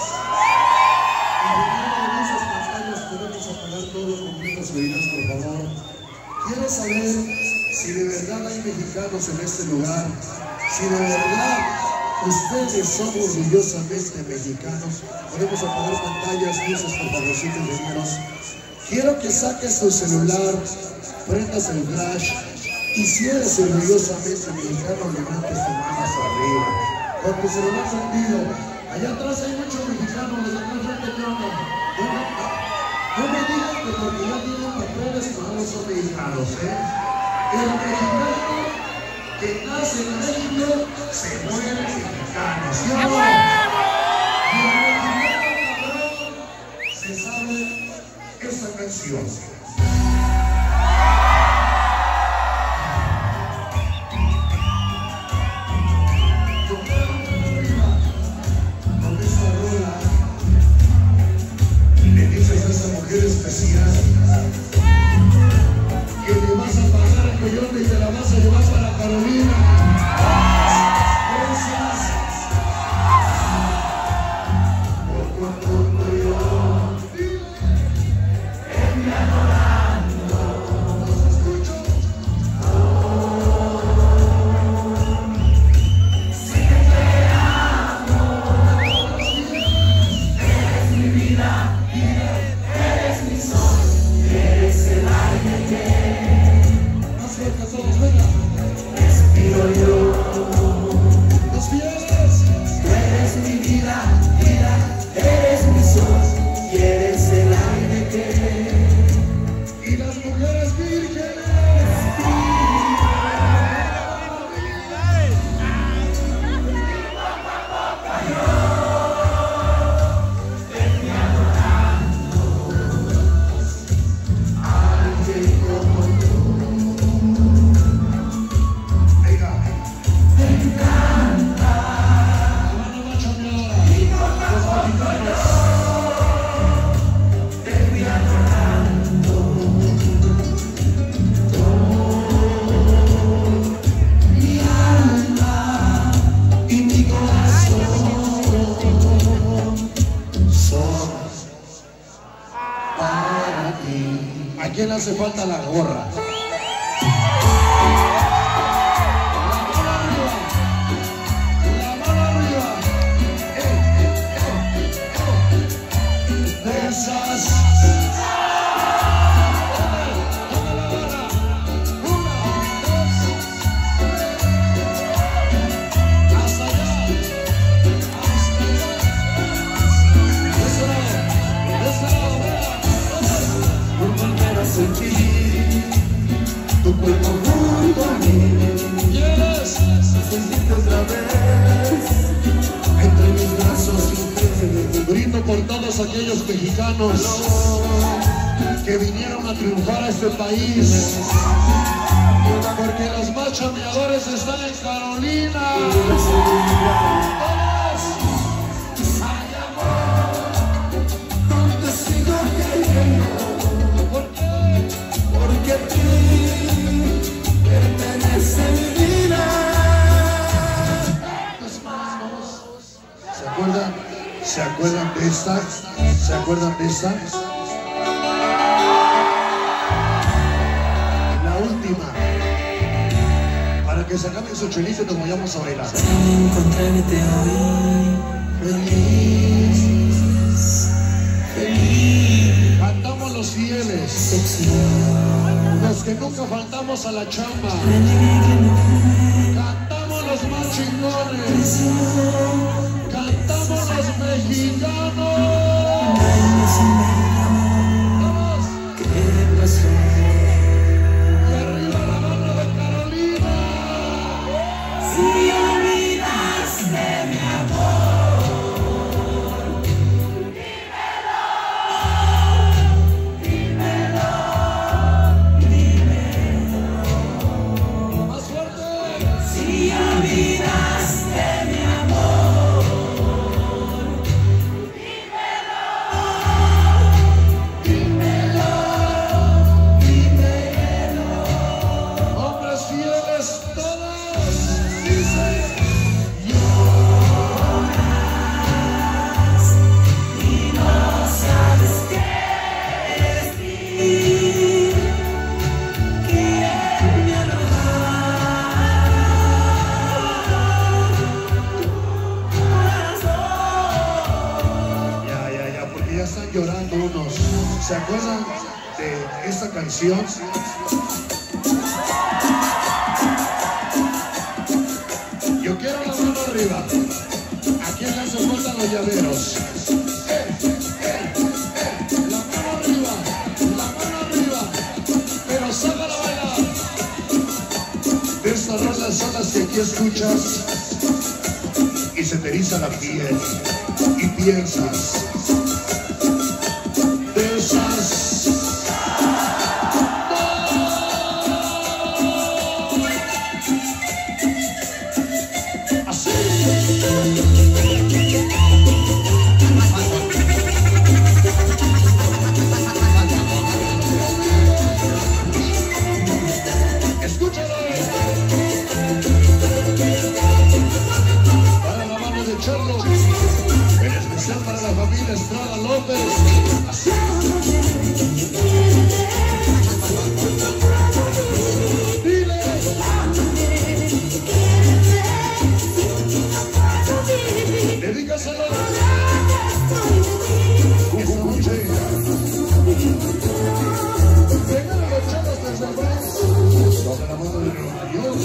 En esas pantallas podemos apagar todos con unas bebidas, por favor. Quiero saber si de verdad hay mexicanos en este lugar, si de verdad ustedes son orgullosamente mexicanos. Podemos apagar pantallas, luces, por favorcito, ingenieros. Quiero que saques tu celular, prendas el flash y si eres orgullosamente mexicano, levantes tus manos arriba. Con tu celular prendido. Allá atrás hay muchos mexicanos, los de acá enfrente, ¿qué onda? No me digan que porque ya tienen papeles no son mexicanos, ¿eh? El mexicano que nace en México se muere mexicano. ¿Sí o no? Y el mexicano cabrón se sabe esta canción. Con esta rola le dices a esa mujer especial que le vas a pagar el coyote y te la vas a llevar para Carolina. Gracias. Poco a poco yo en mi adorando. Los escucho. Si te amo, eres mi vida, eres mi sol, eres el aire que más cerca somos, venga. Respiro yo. Los fieles. Tú eres mi vida, eres mi sol y eres el aire que. Y las mujeres vírgenes. ¿A quién le hace falta la gorra? La mano arriba. De esas. Toma la vara. 1, 2. Hasta allá. De ese lado. De ese lado, vea. Volver a sentir tu cuerpo junto a mí. Yes. Sentirte otra vez entre mis brazos. Brindo por todos aquellos mexicanos que vinieron a triunfar a este país, porque los más chambeadores están en Carolina. Porque a ti pertenece mi vida. ¿Se acuerdan? ¿Se acuerdan de esta? ¿Se acuerdan de esta? La última. Para que se acaben su chelito y nos vayamos a bailar.
Encontrarte hoy feliz, feliz.
Cantamos los fieles, los que nunca faltamos a la chamba. Cantamos los más chingones. Cantamos los mexicanos. Vamos.
¿Qué pasó?
Y arriba la mano de Carolina.
Si olvidaste mi amor, dímelo, dímelo.
Más fuerte.
Si olvidaste mi amor, dímelo, dímelo.
Hombres fieles todos. Dice.
Y no sabes qué decir, que me
Ya, porque ya están llorando unos. ¿Se acuerdan de esta canción? Yo quiero la mano arriba. ¿A quién le hace falta los llaveros? La mano arriba, la mano arriba. Pero sácala a bailar. Estas rolas son y escuchas y se te eriza la piel y piensas de esas. En especial para la familia Estrada López. Así. Dile. Dedícaselo. Esta noche. Vengan a los chavos desde el Bronx. Toca la mano de Nueva York.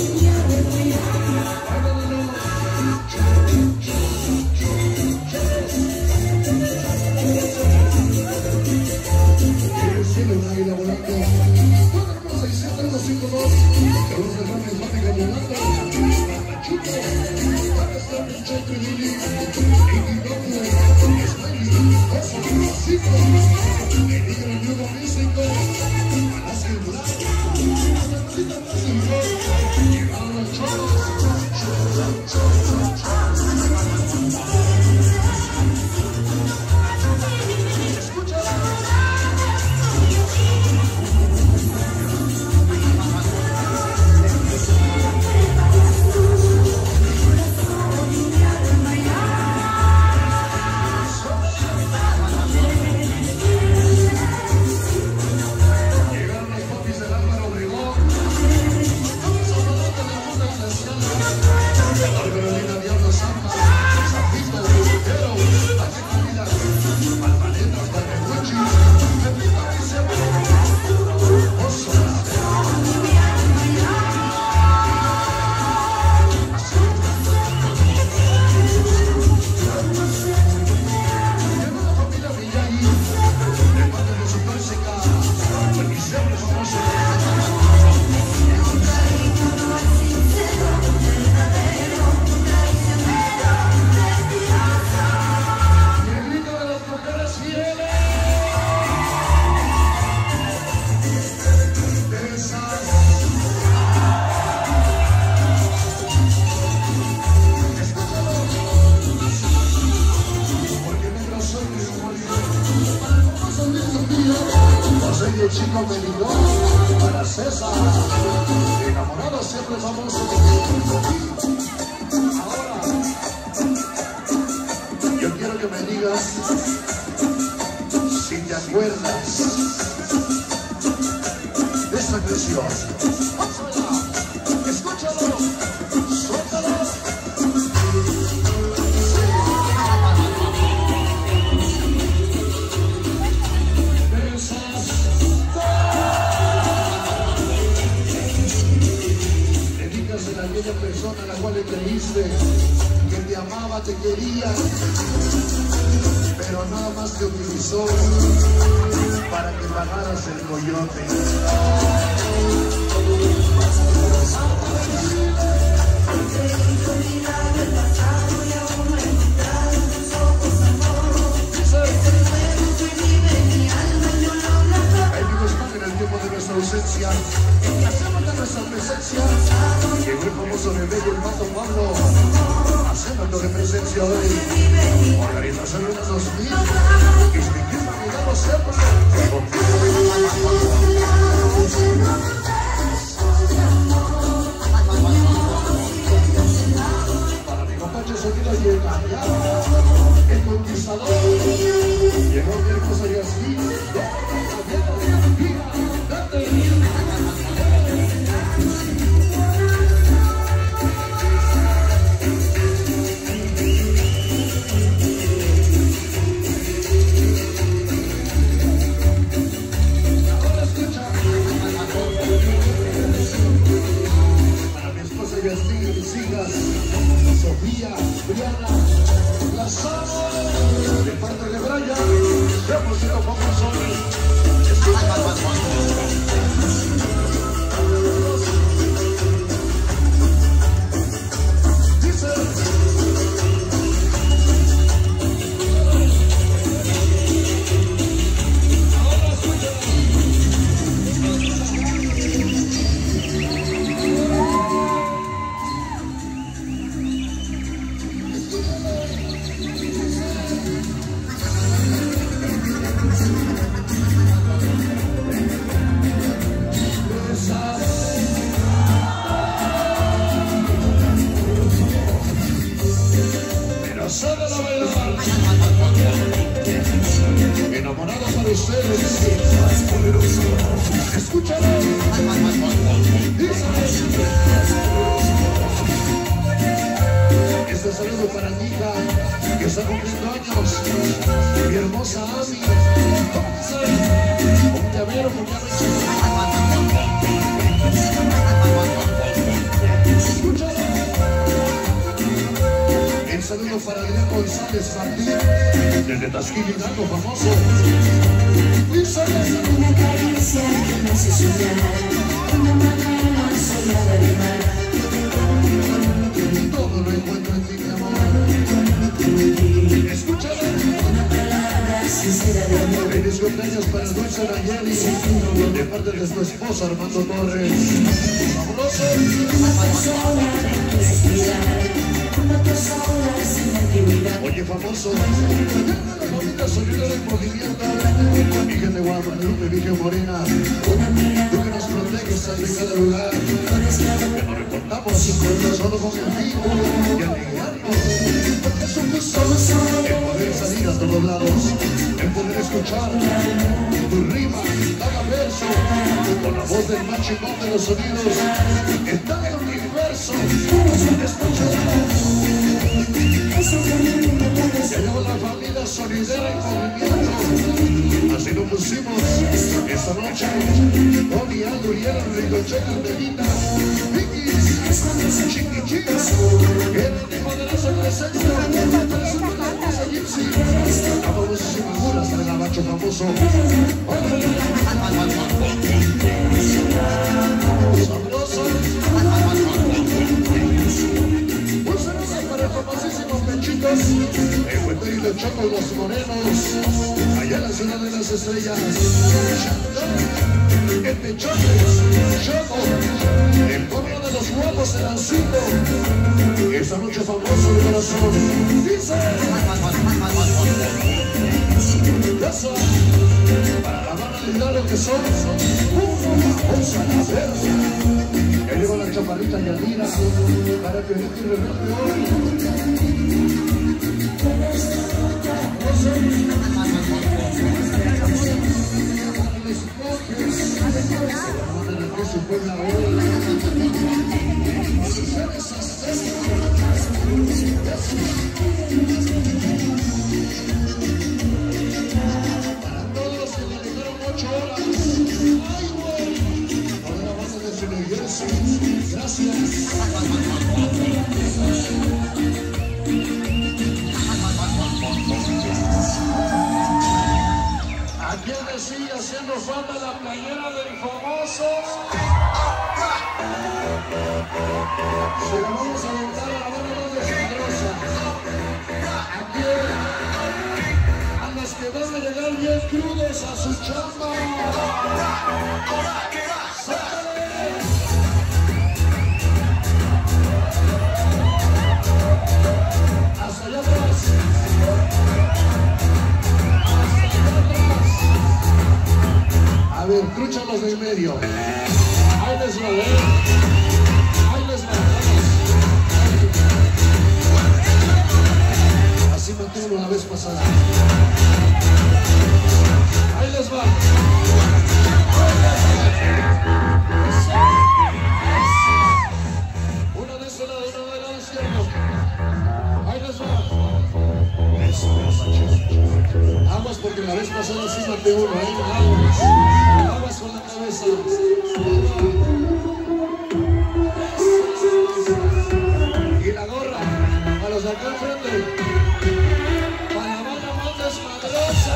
Un águila volando, 446-252, Carlos Hernández, Mática Yolanda, Machuco, Pakistan, Checo, Lili, Iquidoku, Smiley, Oso, Cico, el Negro Nuevo Místico, Palacio Blanco, Tantita Músico, llegaron los chavos, el chico Melindón, para César, enamorado siempre famoso. Ahora, yo quiero que me digas si te acuerdas de esta canción. Escúchalo, suéltalo. A aquella persona a la cual le creíste que te amaba, te quería, pero nada más te utilizó para que pagaras el coyote. Ahí mismo están en el tiempo de nuestra ausencia, en la semana de nuestra presencia. Llegó el famoso bebé y el mato Pablo, haciendo de presencia hoy. Organización de 2000, distinguido cuidado siempre. Para mi compadre sonido y el cambiado, el conquistador, llegó mi hermosa Yasmin. Sofía, Briana, proceda a bailar. Enamorado para ustedes. Escúchalo. Este saludo para mi hija que está cumpliendo años, mi hermosa Ami. Un llavero porque escúchalo. El saludo para Adrián González Martín, desde Tasquillo Hidalgo, famoso.
Una caricia que me hace soñar, una mañana soleada de mar.
Todo lo encuentro en ti, mi amor. Escúchalo.
Una palabra sincera de amor.
Feliz cumpleaños para Dulce Nayeli, de parte de su esposo Armando Torres. Fabuloso.
Una persona en tu respirar, una persona sin intimidad.
Oye, famoso, la bonita sonido del movimiento. Virgen de Guadalupe, Virgen Morena, tú que nos proteges en cada lugar, que nos reportamos solo con el vivo y alegrarnos. Porque es un gusto el poder salir a todos lados, el poder escuchar tu rima, cada verso, con la voz del más chingón de los sonidos, está el universo. Escúchalo. Ya llegó la familia sonidera en movimiento. Así lo pusimos esta noche. Tony, Aldo, Uriel, Ricochet, Angelina, Vicky, Chiquichicas, que era el hijo de la adolescencia. Esa Gypsy, la famosísima figuras del gabacho famoso. Sabroso. Un saludo para el famosísimo Pechitos, el Hueperio de Choco y los Morenos, allá en la ciudad de las estrellas. El Pechotes, Choco, el pueblo de los guapos de Lancito, esta noche famoso de corazón. Dice, eso, para la mano de Hidalgo que son famosa la verga. Ya llegó la chaparrita Yadira, para que Ricky Rebelde hoy. Para todos los que dedicaron 8 horas, ay güey, toda la banda de New Jersey, gracias. ¿A quién le sigue haciendo falta la playera del famoso? Se la vamos a aventar a la mano más desmadrosa. ¿A quién? A los que van a llegar bien crudos a su chamba. ¡Sácale! Hasta allá atrás. A ver, trucha los del medio. Ahí les va, ahí les va. Así mantuvo la vez pasada. Ahí les va. Una de este lado, una del lado izquierdo. Ahí les va. Aguas porque la vez pasada sí maté uno, aguas con la cabeza. Y la gorra, a los de acá enfrente. Para la banda más desmadrosa.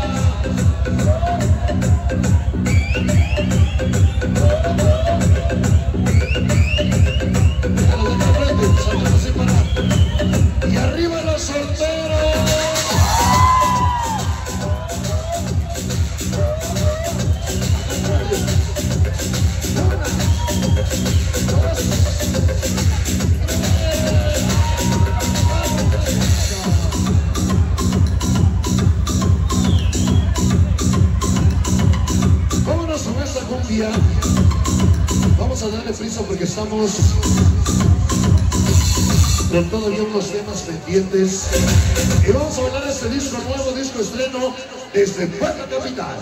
A los de acá enfrente, saltamos sin parar. Y arriba los solteros. Vámonos con esta cumbia. Vamos a darle prisa porque estamos con todo y otros temas pendientes. Y vamos a bailar este disco nuevo, disco estreno desde Puebla Capital.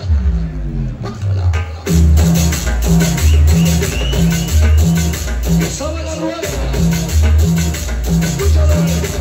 Que sabe la rueda. Escúchalo.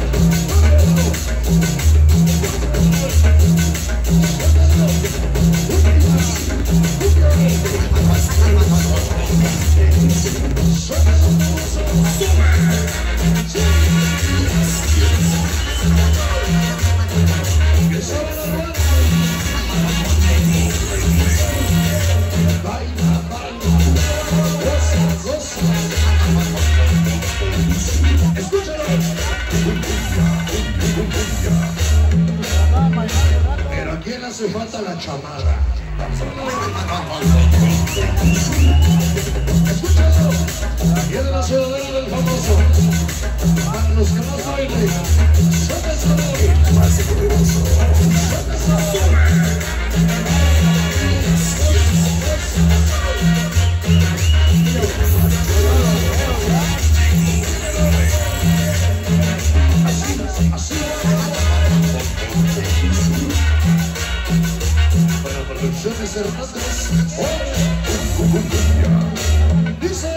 Pero ¿a quién hace falta la chamarra? Escúchalo. Viene la ciudadela del famoso. Para los que más bailen. Suelta el sabor. Más poderoso. Suelta el sabor. Producciones Hernández. Dice.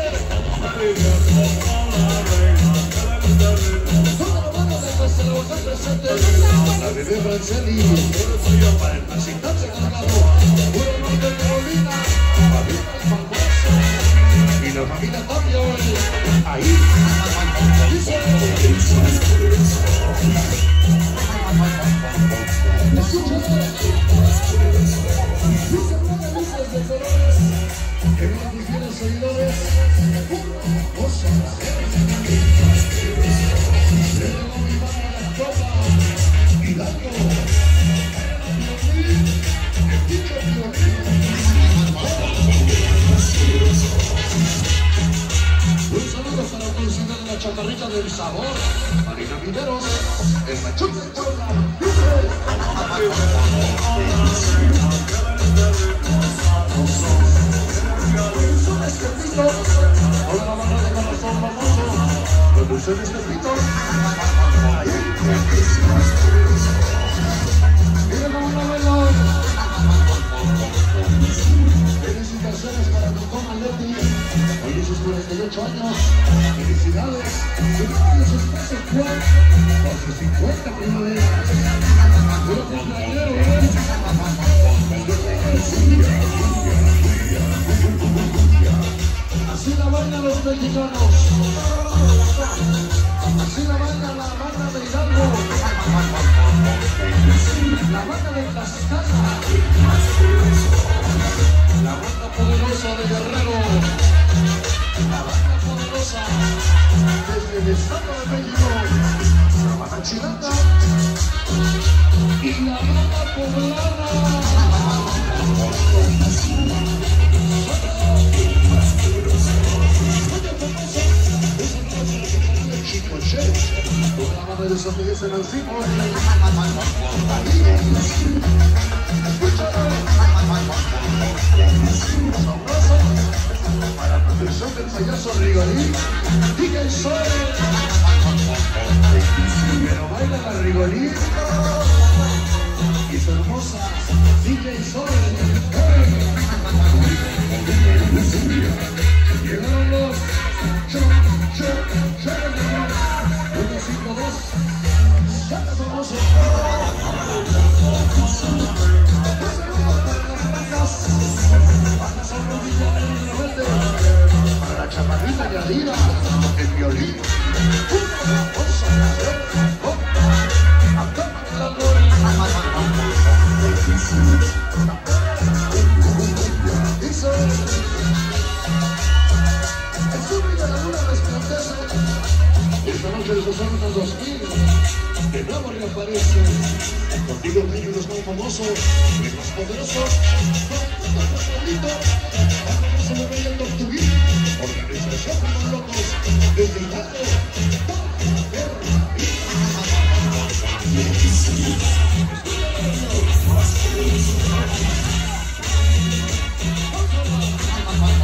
Toda la mano de nuestra botón presente. La bebé Franceli. Para el visitante cargado. Puro norte de Carolina. Familia el famoso. Y la familia Tapia. Ahí. Dice. Que no tienen seguidores, cosa. Le debo mi mano a la copa y dando el dicho violín. Un saludo para la publicidad de la chatarrita del sabor, Marina Mineros, el machón de Puebla. Toda la banda de corazón famoso, producciones de Pito. Miren cómo la bailó. Felicitaciones para mi compa Leti. Hoy sus 48 años. Felicidades. Felicidades sus pasos Juan por sus 50 primaveras. Puro cumpleañero, Así la bailan los mexicanos. Así la baila la banda de Hidalgo. La banda de Tlaxcala. La banda poderosa de Guerrero. La banda poderosa desde el Estado de México. La banda chilanga. Y la banda poblana. Toda la banda de San Miguel en el cimo. Escúchalo. Sabroso. Para la protección del payaso Rigolín. DJ Sol. Pero baila la Rigolín. Y su hermosa DJ Sol. Llegaron los 1-5-2. Saca famoso. Para la chaparrita de arriba, el violín. Esta noche de los años 2000, de nuevo reaparece. Contigo Peño, los más famosos, los más poderosos, con el favorito, a se le veía el Tortuguín, organización de los locos, desde Hidalgo,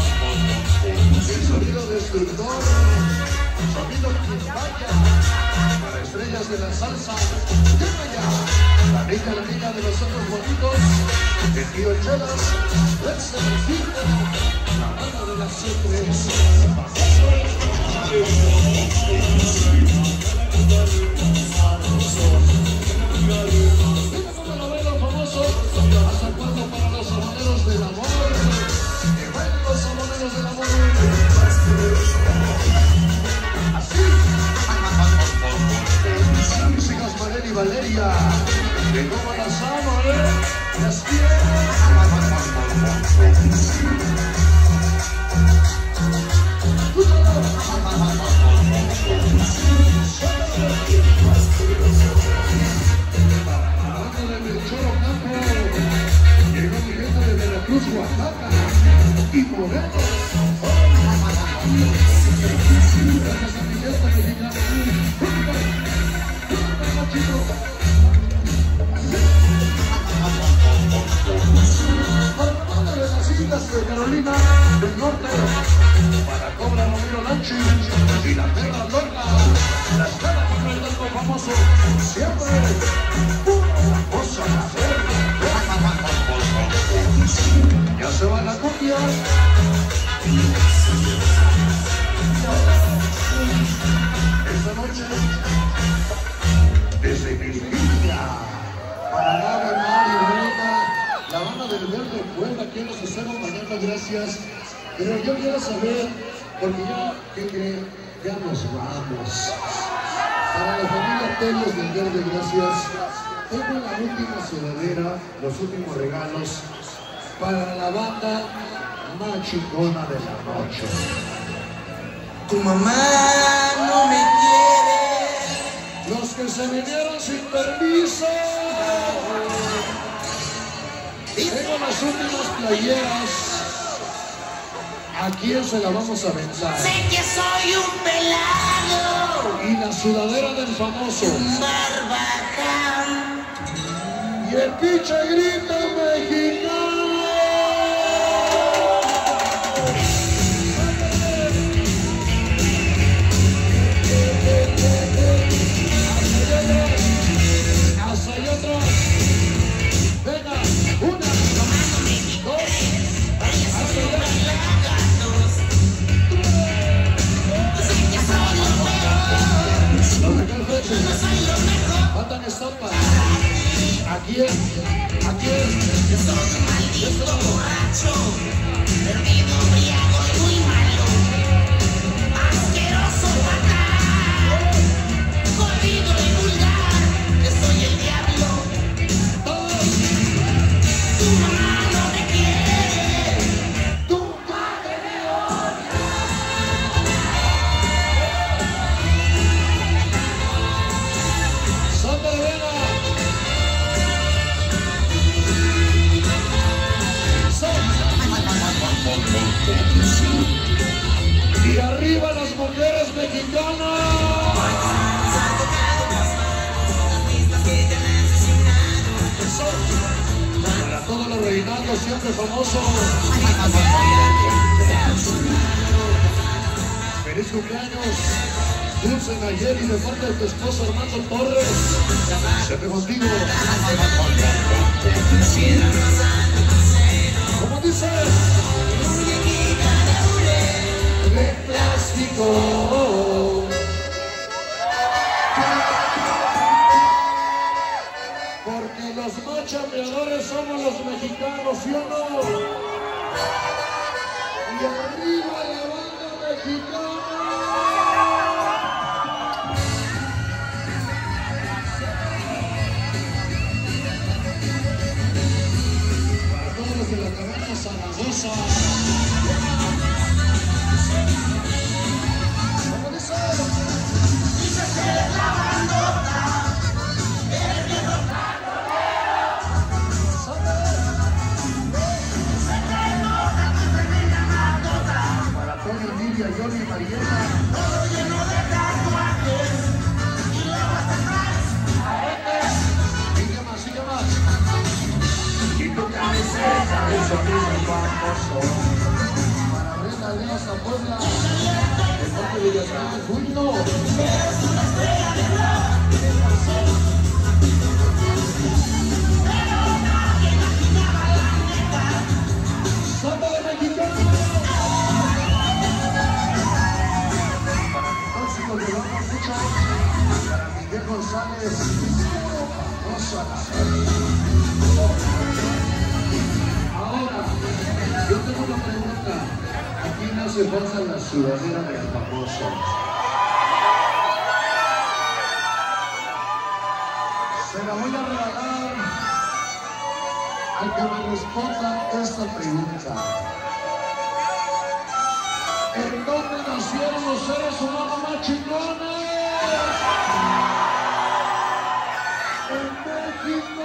el sonido destructor, sonido que vaya. estrellas de la salsa. ¡Llega ya! La niña de los ojos bonitos, el tío Chelas, Let's la banda de las 7. Mira cómo lo ven los famosos. ¿Hasta cuándo para los saboneros del amor? Que bailen los saboneros del amor. Así. Músicas Marel y Valeria. Que como las amo, las quiero. Cruz, Oaxaca y Morelos. Gracias a mi fiesta mexicana. Para la banda de las islas de Carolina del Norte, para Cobra Romero Lanchi y la perra loca, la escala con el tanto famoso, siempre una cosa a hacer. Ya se va la copia. Esta noche, desde Virginia, para Gaby, Mario, Reina, la banda del Verde Puebla, que nos está acompañando, gracias. Pero yo quiero saber, porque ya, ¿qué creen? Ya nos vamos. Para la familia Telos del Verde, gracias. Tengo la última sudadera, los últimos regalos para la banda más chingona de la noche.
Tu mamá no me quiere.
Los que se vinieron sin permiso. Tengo las últimas playeras. ¿A quién se la vamos a aventar?
Sé que soy un pelado.
Y la sudadera del famoso.
Un barbacán.
Y el pinche grito mexicano. Hasta allá atrás. Venga, una, dos, hasta allá. Los de Calfeche. Faltan estampas. ¿A quién? ¿A quién?
Yo soy un maldito borracho, perdido, briago y muy malo, asqueroso, fatal, corrido y vulgar, yo soy el diablo. Tu mamá no me quiere, tu padre me odia.
¡Santa Elena! Y arriba las mujeres mexicanas. Para todos los reinados siempre famosos. Feliz cumpleaños, Dulce Nayeli, de parte de tu esposo Armando Torres. Siempre contigo. ¿Cómo dices? De plástico. Porque los más chambeadores somos los mexicanos, ¿sí o no? Y arriba la banda mexicana. Para todos los de la cabaña Zaragoza. Para Tony, Lidia, Johnny y Mariela. Todo lleno de tatuajes y luego atrás. Sigue más. Y tu camiseta de sonido famoso. Para Brenda, Leosa, Puebla. El norte de Villagrán, Julio. Eres una estrella de rock. González. Famoso a la Ahora, yo tengo una pregunta. ¿A quién hace falta la sudadera del famoso? Se la voy a regalar al que me responda esta pregunta. ¿En dónde nacieron los seres humanos más chingones? En México.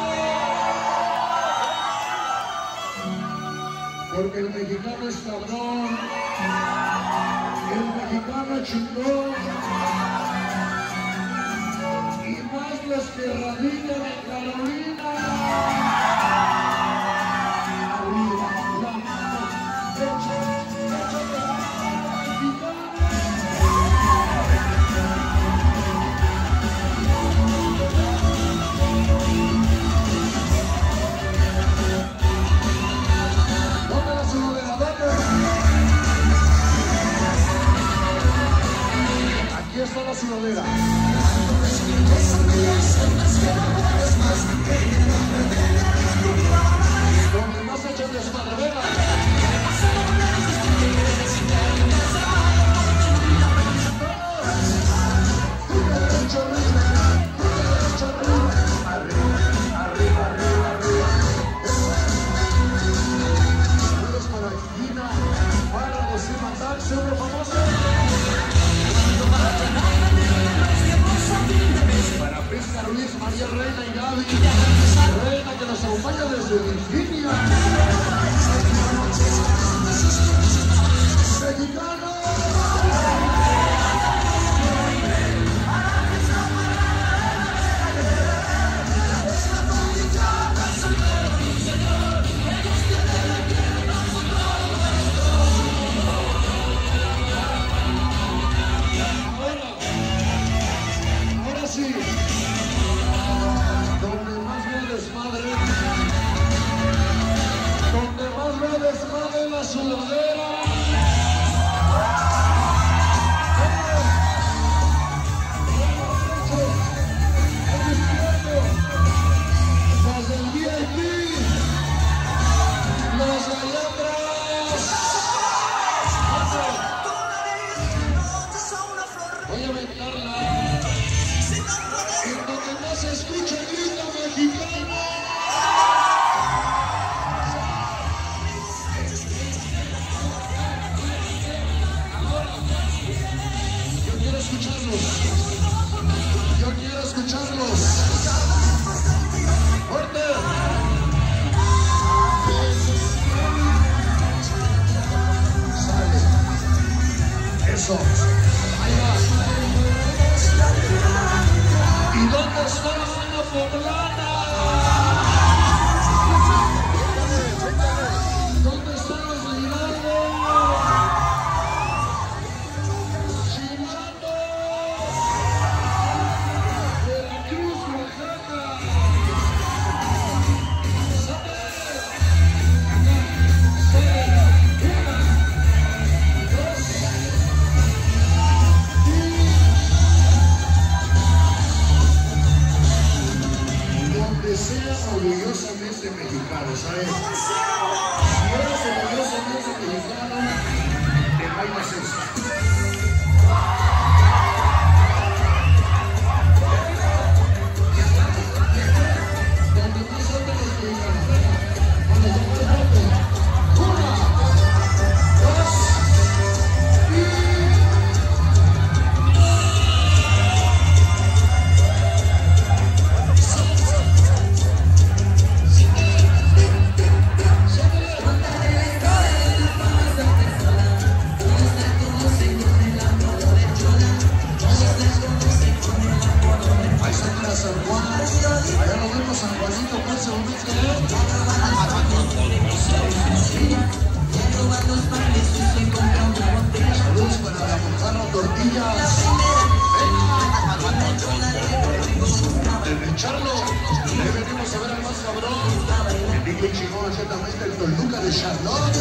Porque el mexicano es cabrón, el mexicano es chingón, y más los que radican en Carolina. Arriba, la mano, derecha, aquí está la sudadera. Donde más echan desmadre. Para Pesca Ruiz, María Reina y Gaby, Reina que nos acompaña desde Virginia. Mexicano. La sudadera. Los del VIP, los de allá atrás. Voy a aventarla. En donde más se escucha el grito mexicano. Yo quiero escucharlos. ¡Fuerte! Sale. Eso. Ahí va. ¿Y dónde está la banda poblana? ¿Dónde están los ligados? Seas orgullosamente mexicano, ¿sabes? Si eres orgullosamente mexicano, te bailas eso. Donde más andan los mexicanos. Cuando se pone fuerte. 1, 2 y... San Juan, allá nos vemos San Juanito, pues se bonito, saludos para la Montana Tortillas. Desde Charlo, le venimos a ver al más cabrón, el DJ chingón, exactamente el Toluca de Charlotte.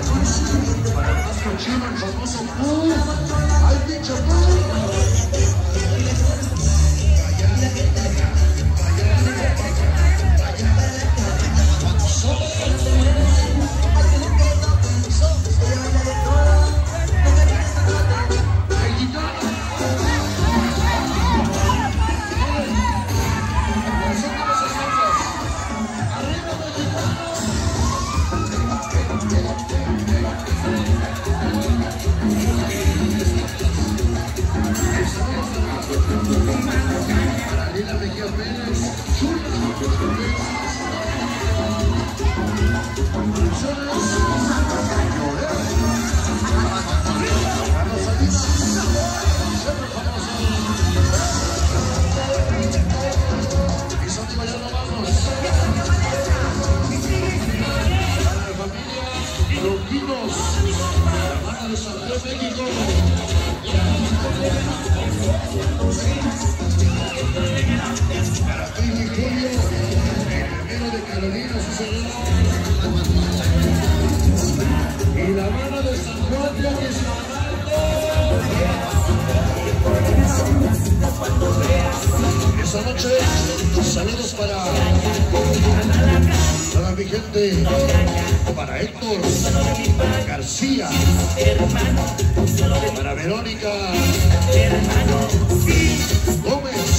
Para el más cochino, el famoso Pú, ay pinche Pú. Para Lila Mejía Pérez, chula. Loquinos, la banda de San Andrés, México. Para Pili Julio, el primero de Carolina, su señor. Y la banda de San Juan de esta noche, saludos para mi gente, para Héctor García, para Verónica Gómez,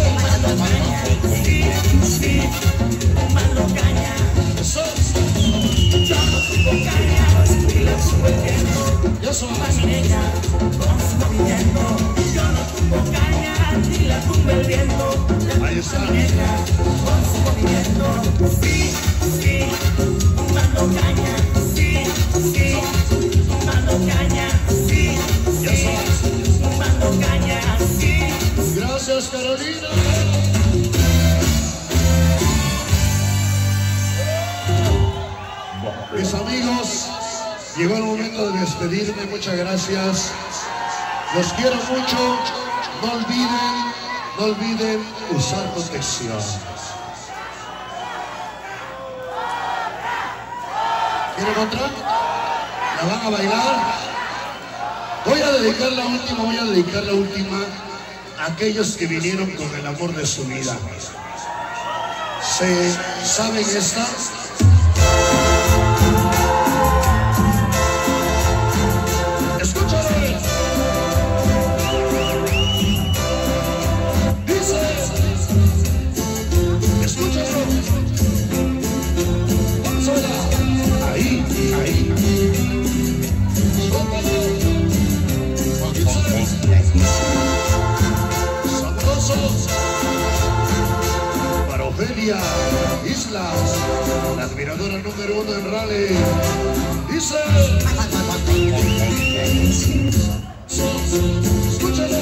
ya son. Ahí está. Gracias, Carolina. Mis amigos, llegó el momento de despedirme. Muchas gracias. Los quiero mucho. No olviden usar protección. ¿Quieren otra? ¿La van a bailar? Voy a dedicar la última a aquellos que vinieron con el amor de su vida. ¿Saben esta? Escúchalo. Dice, escúchalo. Sola. Ahí. Sabrosos. Para Ofelia Islas, la admiradora número 1 en rally. Dice, escúchalo.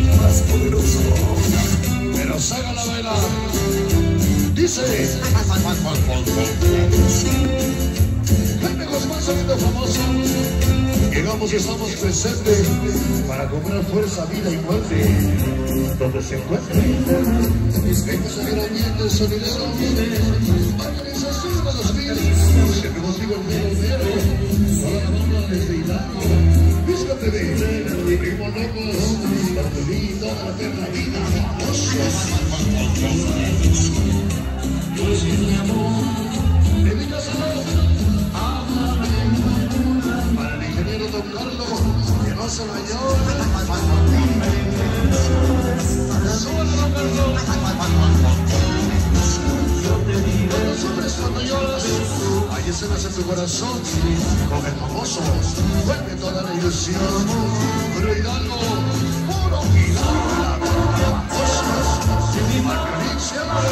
Pero sácala a bailar. Dice, Jaime Guzmán, sonido famoso. Llegamos y estamos presentes para cobrar fuerza, vida y muerte donde se encuentre. Venimos a gran ambiente sonidero. Organización de 2000. Siempre contigo el mero. Toda la banda desde Hidalgo. Visco TV. Primo Locos. Bartolito, la perra vida. Yo sin mi amor. Dedícaselo. Para el ingeniero Don Carlos, que no se bañó. Súbale, Don Carlos. Cuando sufres, cuando lloras, hay escenas en tu corazón. Con el famoso, vuelve toda la ilusión. Puro Hidalgo, puro Hidalgo. Cosas, sin mi Margarita siempre.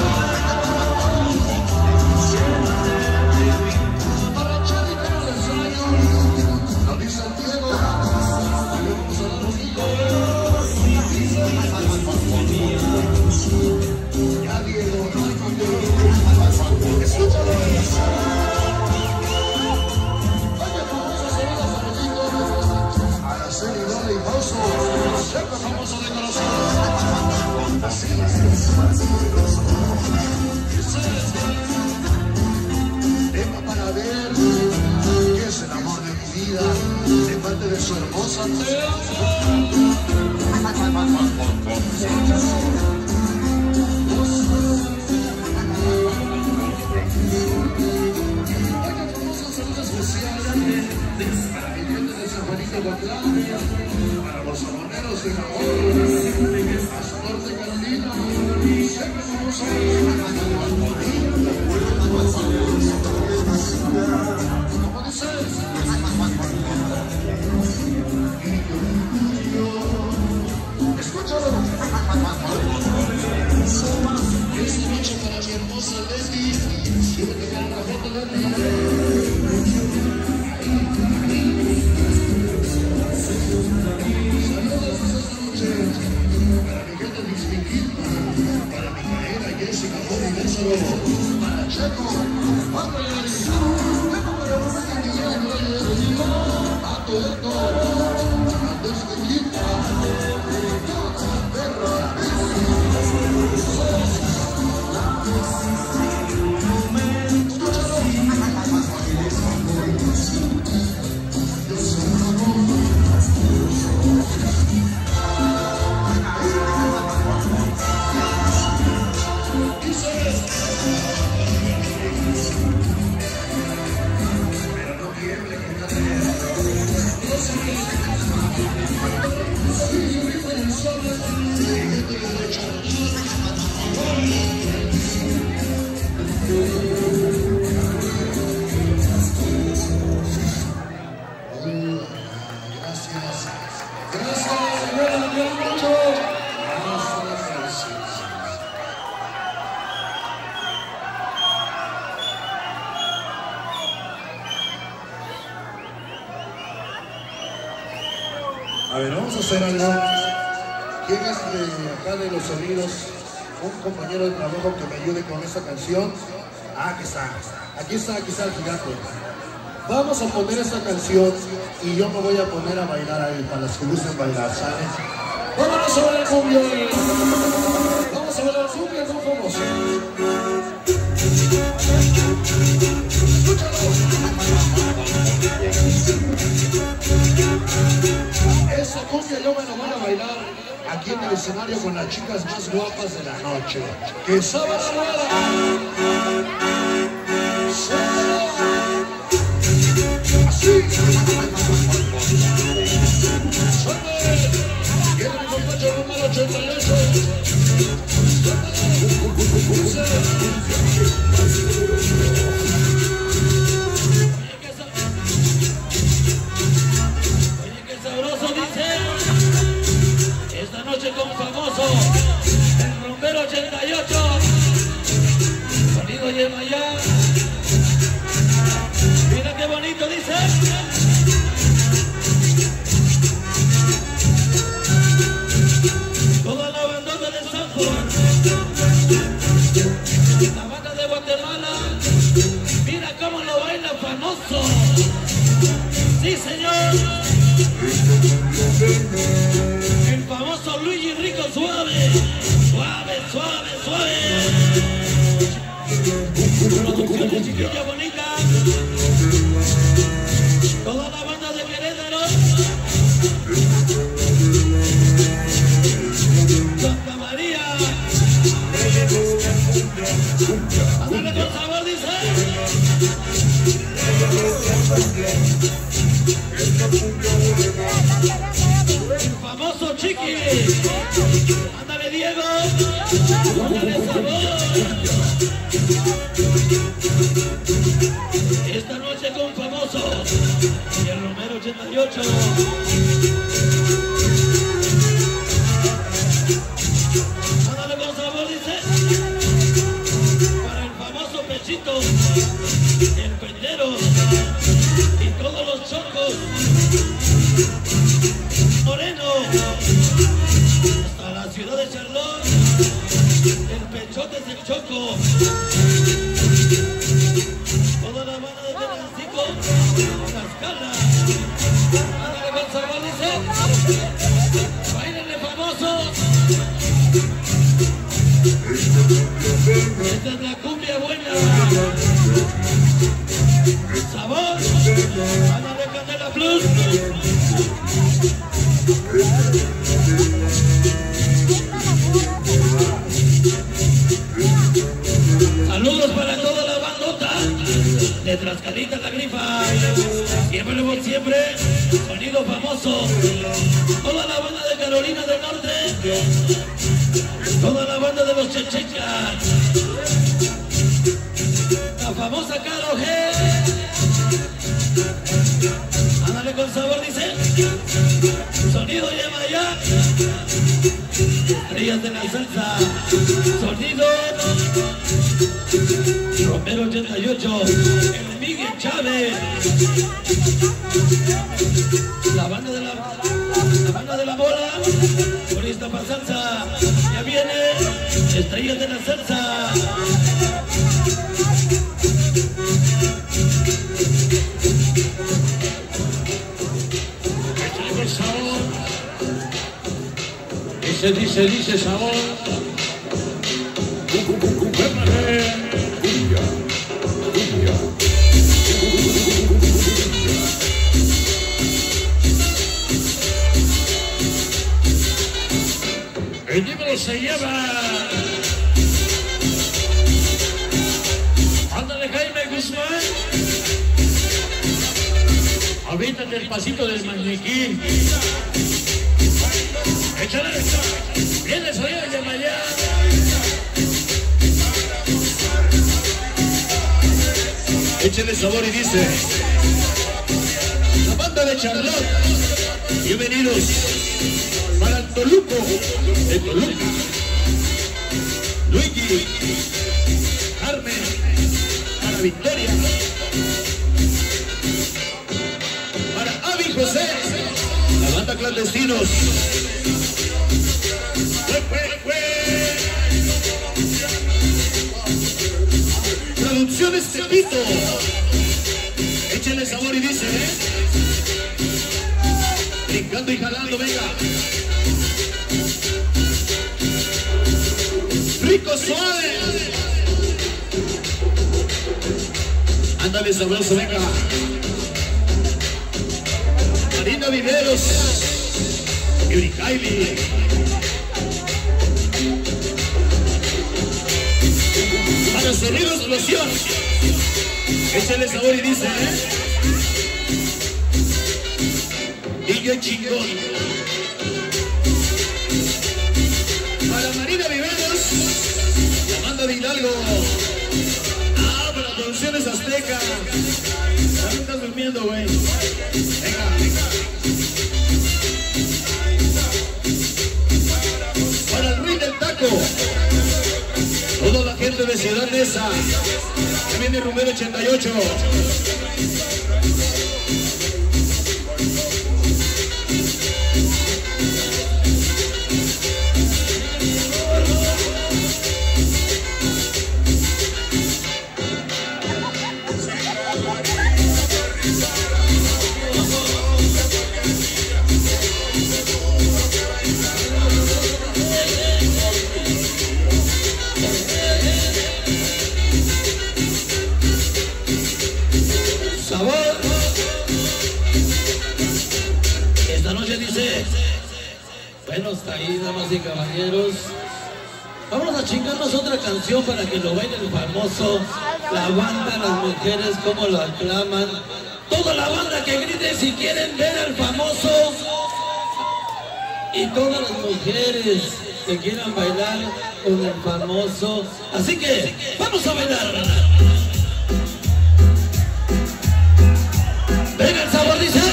Para echar y ver el ensayo. Lo dice el Diego, le vamos a dar un hijo. Ya Diego, escúchalo. Oye, famoso sonido favorito. Araceli, Dole y Fausto, siempre famoso de corazón. Así es. Tema para ver qué es el amor de mi vida, de parte de su hermosa Te Oye, famoso saludo especial para mi gente de San Juanito Guatlán, para los saboneros de Japón, a su norte Carolina, siempre famoso. ¿Cómo dices? Escucha. Esta noche para mi hermosa Leslie. Quiero que vean la foto de Leslie. Saludos esta noche para mi gente distinguida, para Micaela, Jessica, Jorge, Lázaro, para Checo, para Yarisa, a Toledo, a Despequita, a Perra, a ver, vamos a hacer algo. ¿Quién es de acá de los sonidos? Un compañero de trabajo que me ayude con esta canción. Ah, aquí está. Aquí está el gigante. Vamos a poner esta canción y yo me voy a poner a bailar ahí para las que gusten bailar, ¿sabes? Vámonos a bailar cumbia. Vamos a bailar cumbia con famoso. Esa cumbia yo me la voy a bailar aquí en el escenario con las chicas más guapas de la noche. ¡Que sábado así! Viene mi compañero número 88.
Esta noche con famoso, el rumbero 88, sonido Yemayá. Mira qué bonito dice. Toda la bandota de Sanford, la banda de Guatemala, mira cómo lo baila famoso. Sí, señor. El famoso Luigi Rico Suave, suave. Producciones chiquilla bonita. Toda la banda de Querétaro. Santa María. Ándale con sabor, dice. El famoso Chiqui. Ándale Diego. Ándale sabor. Esta noche con famosos y el Romero 88. Ándale con sabor, dice. Para el famoso Pechito, el Pendero y todos los chocos. Moreno, hasta la ciudad de Charlotte, el Pechote es el Choco. Toda la banda de Tenancingo, Tlaxcala. Ándale con sabor, dice. Báilenle famosos. Esta es la cumbia buena. Sabor. Ándale Candela Plus. Saludos para toda la bandota de Tlaxcalita La Grifa. Siempre por siempre, sonido famoso. Toda la banda de Carolina del Norte. Toda la banda de los Chechecas. La famosa Caro G. Ándale con sabor, dice. Sonido Yemayá. estrellas de la salsa. Sonido Romero 88, el Miguel Chávez. La banda de la bola, corista para salsa. Ya viene estrellas de la salsa.
Dice sabor. El libro se lleva. Ándale, Jaime Guzmán. Avítate el pasito del maniquí. Échale. Viene sonido de Maya. Échale sabor y dice. La banda de Charlotte. Bienvenidos. Para el Toluco. De Toluca. Luigi. Carmen. Para Victoria. Para Avi José. La banda Clandestinos. Producciones Cepito. Échenle sabor y dice, brincando y jalando, venga. Rico suave. Ándale sabroso, venga. Marina Viveros. Yuri Kylie. Para sonido explosión. Échale sabor y dice, DJ chingón. Para Marina Viveros. La banda de Hidalgo. Ah, para Producciones Azteca. También estás durmiendo, güey. Venga, venga. Para el Rey del Taco. Toda la gente de Ciudad Neza. Ya viene Romero 88.
Bueno, hasta ahí, damas y caballeros. Vamos a chingarnos otra canción para que lo baile el famoso. La banda, las mujeres, cómo lo aclaman. Toda la banda que grite si quieren ver al famoso. Y todas las mujeres que quieran bailar con el famoso. Así que, vamos a bailar. Venga el sabor, dice.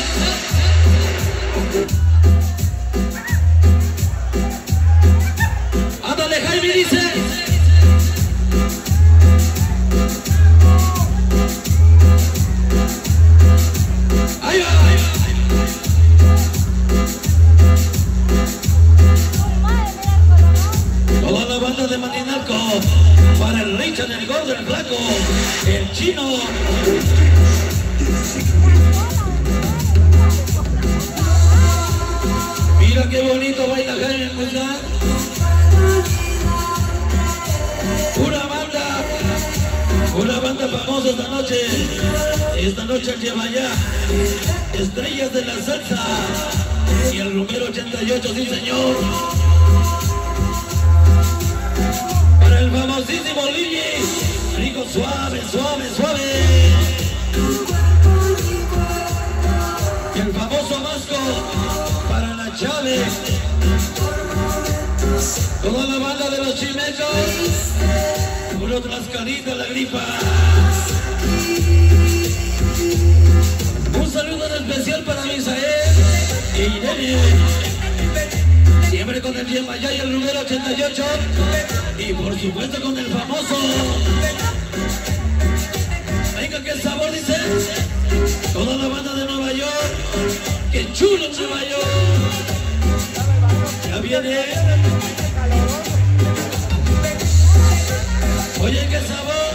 Jaime dice. Ahí va. Toda la banda de Maninalco. Para el Richard, el gordo, el flaco, el chino. Mira qué bonito baila Jaime Guzmán. Una banda famosa esta noche lleva ya estrellas de la salsa y el Romero 88, sí señor. Para el famosísimo Luigi, rico suave, suave, suave. Y el famoso Vasco para la Chávez. Toda la banda de los chimecos. Puro Tlaxcalita, la gripa. Un saludo en especial para Misael e Irene. Siempre con el Yemayá y el número 88. Y por supuesto con el famoso. Venga, que el sabor dice. Toda la banda de Nueva York. ¡Qué chulo Nueva York! Ya viene. Oye, qué sabor.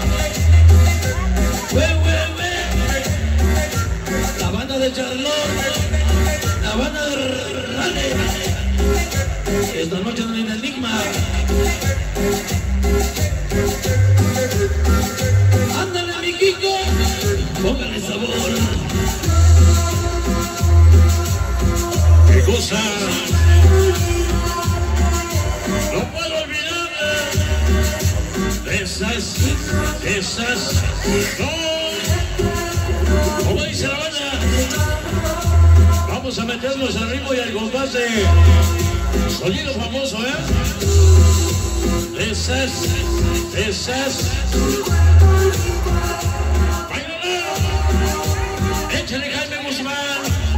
La banda de Charlotte. La banda de Rane. Esta noche en el Enigma. Ándale, mi Kiko. Póngale sabor.
¡Qué cosa! No puedo olvidar esas. No. Como dice la banda, vamos a meternos al ritmo y al compás de sonido famoso, ¿eh? Esas. ¡Báilalo! ¡Échale, Jaime Guzmán!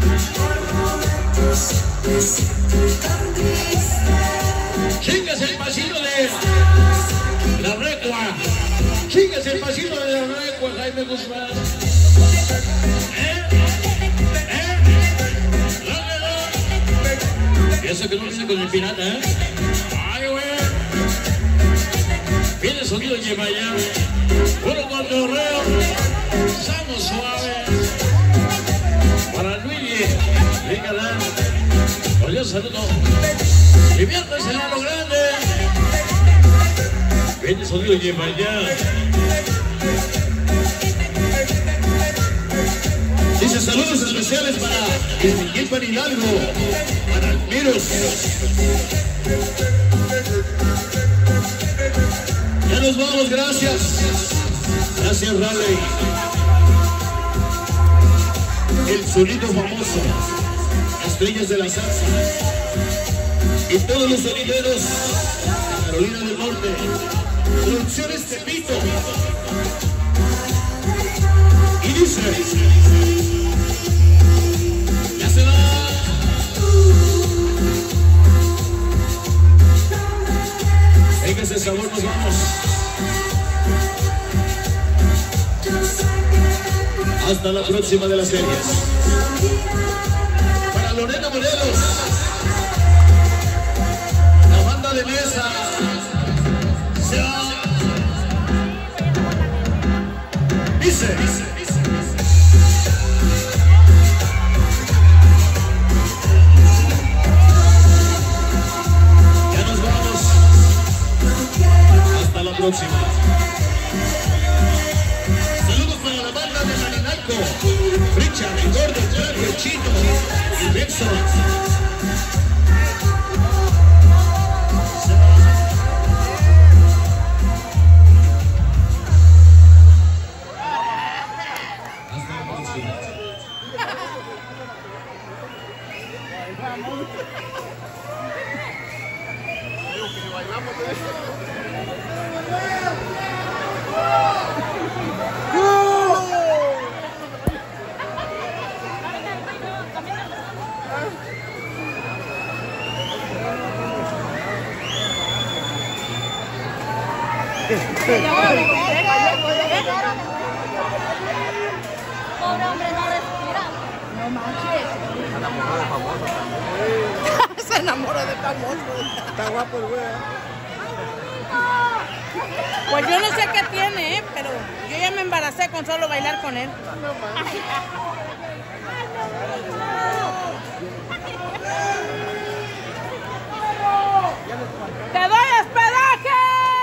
¡Chingas el pasito de la recua! ¡Chingas el pasito de la recua, Jaime Guzmán! Y eso que no viene con el pirata, ¿eh? ¡Ay, güey! Viene el sonido Yemayá, puro cotorreo, sano, suave. Para Luigi, Galán, cordial saludo. Diviértanse en lo grande. Viene el sonido Yemayá. Dice saludos especiales para Miguel Hidalgo, para Almiros. Ya nos vamos, gracias. Gracias, Raleigh. El sonido famoso, estrellas de la salsa. Y todos los sonideros de Carolina del Norte. Producciones Tepito. Y dice... Ya se va. Venga ese sabor, nos vamos. Hasta la próxima de las series. Para Lorena Morelos, la banda de mesa. Dice. Ya nos vamos. Hasta la próxima. Saludos para la banda de Marinalco, Richard, el Gordo, el Flaco, el Chino, el Benson.
Pobre hombre, no respira. No manches.
Se enamoró de famoso también.
Se enamoró de famoso.
Está guapo el güey.
Pues yo no sé qué tiene, pero yo ya me embaracé con solo bailar con él. ¡Te doy hospedaje!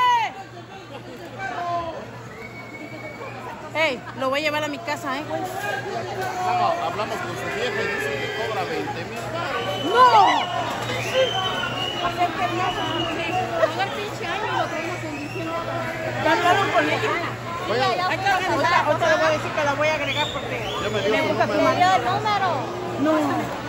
Ey, lo voy a llevar a mi casa, güey.
Hablamos con su vieja y dice que cobra 20,000 $.
¡No!
Todo el pinche año lo traemos en diciembre.
¿Ya hablaron con ella? Hay que organizar. Otra le voy a decir que la voy a agregar porque
Ya me dio
me
su
gusta
número.
tu marido.
El número.
No.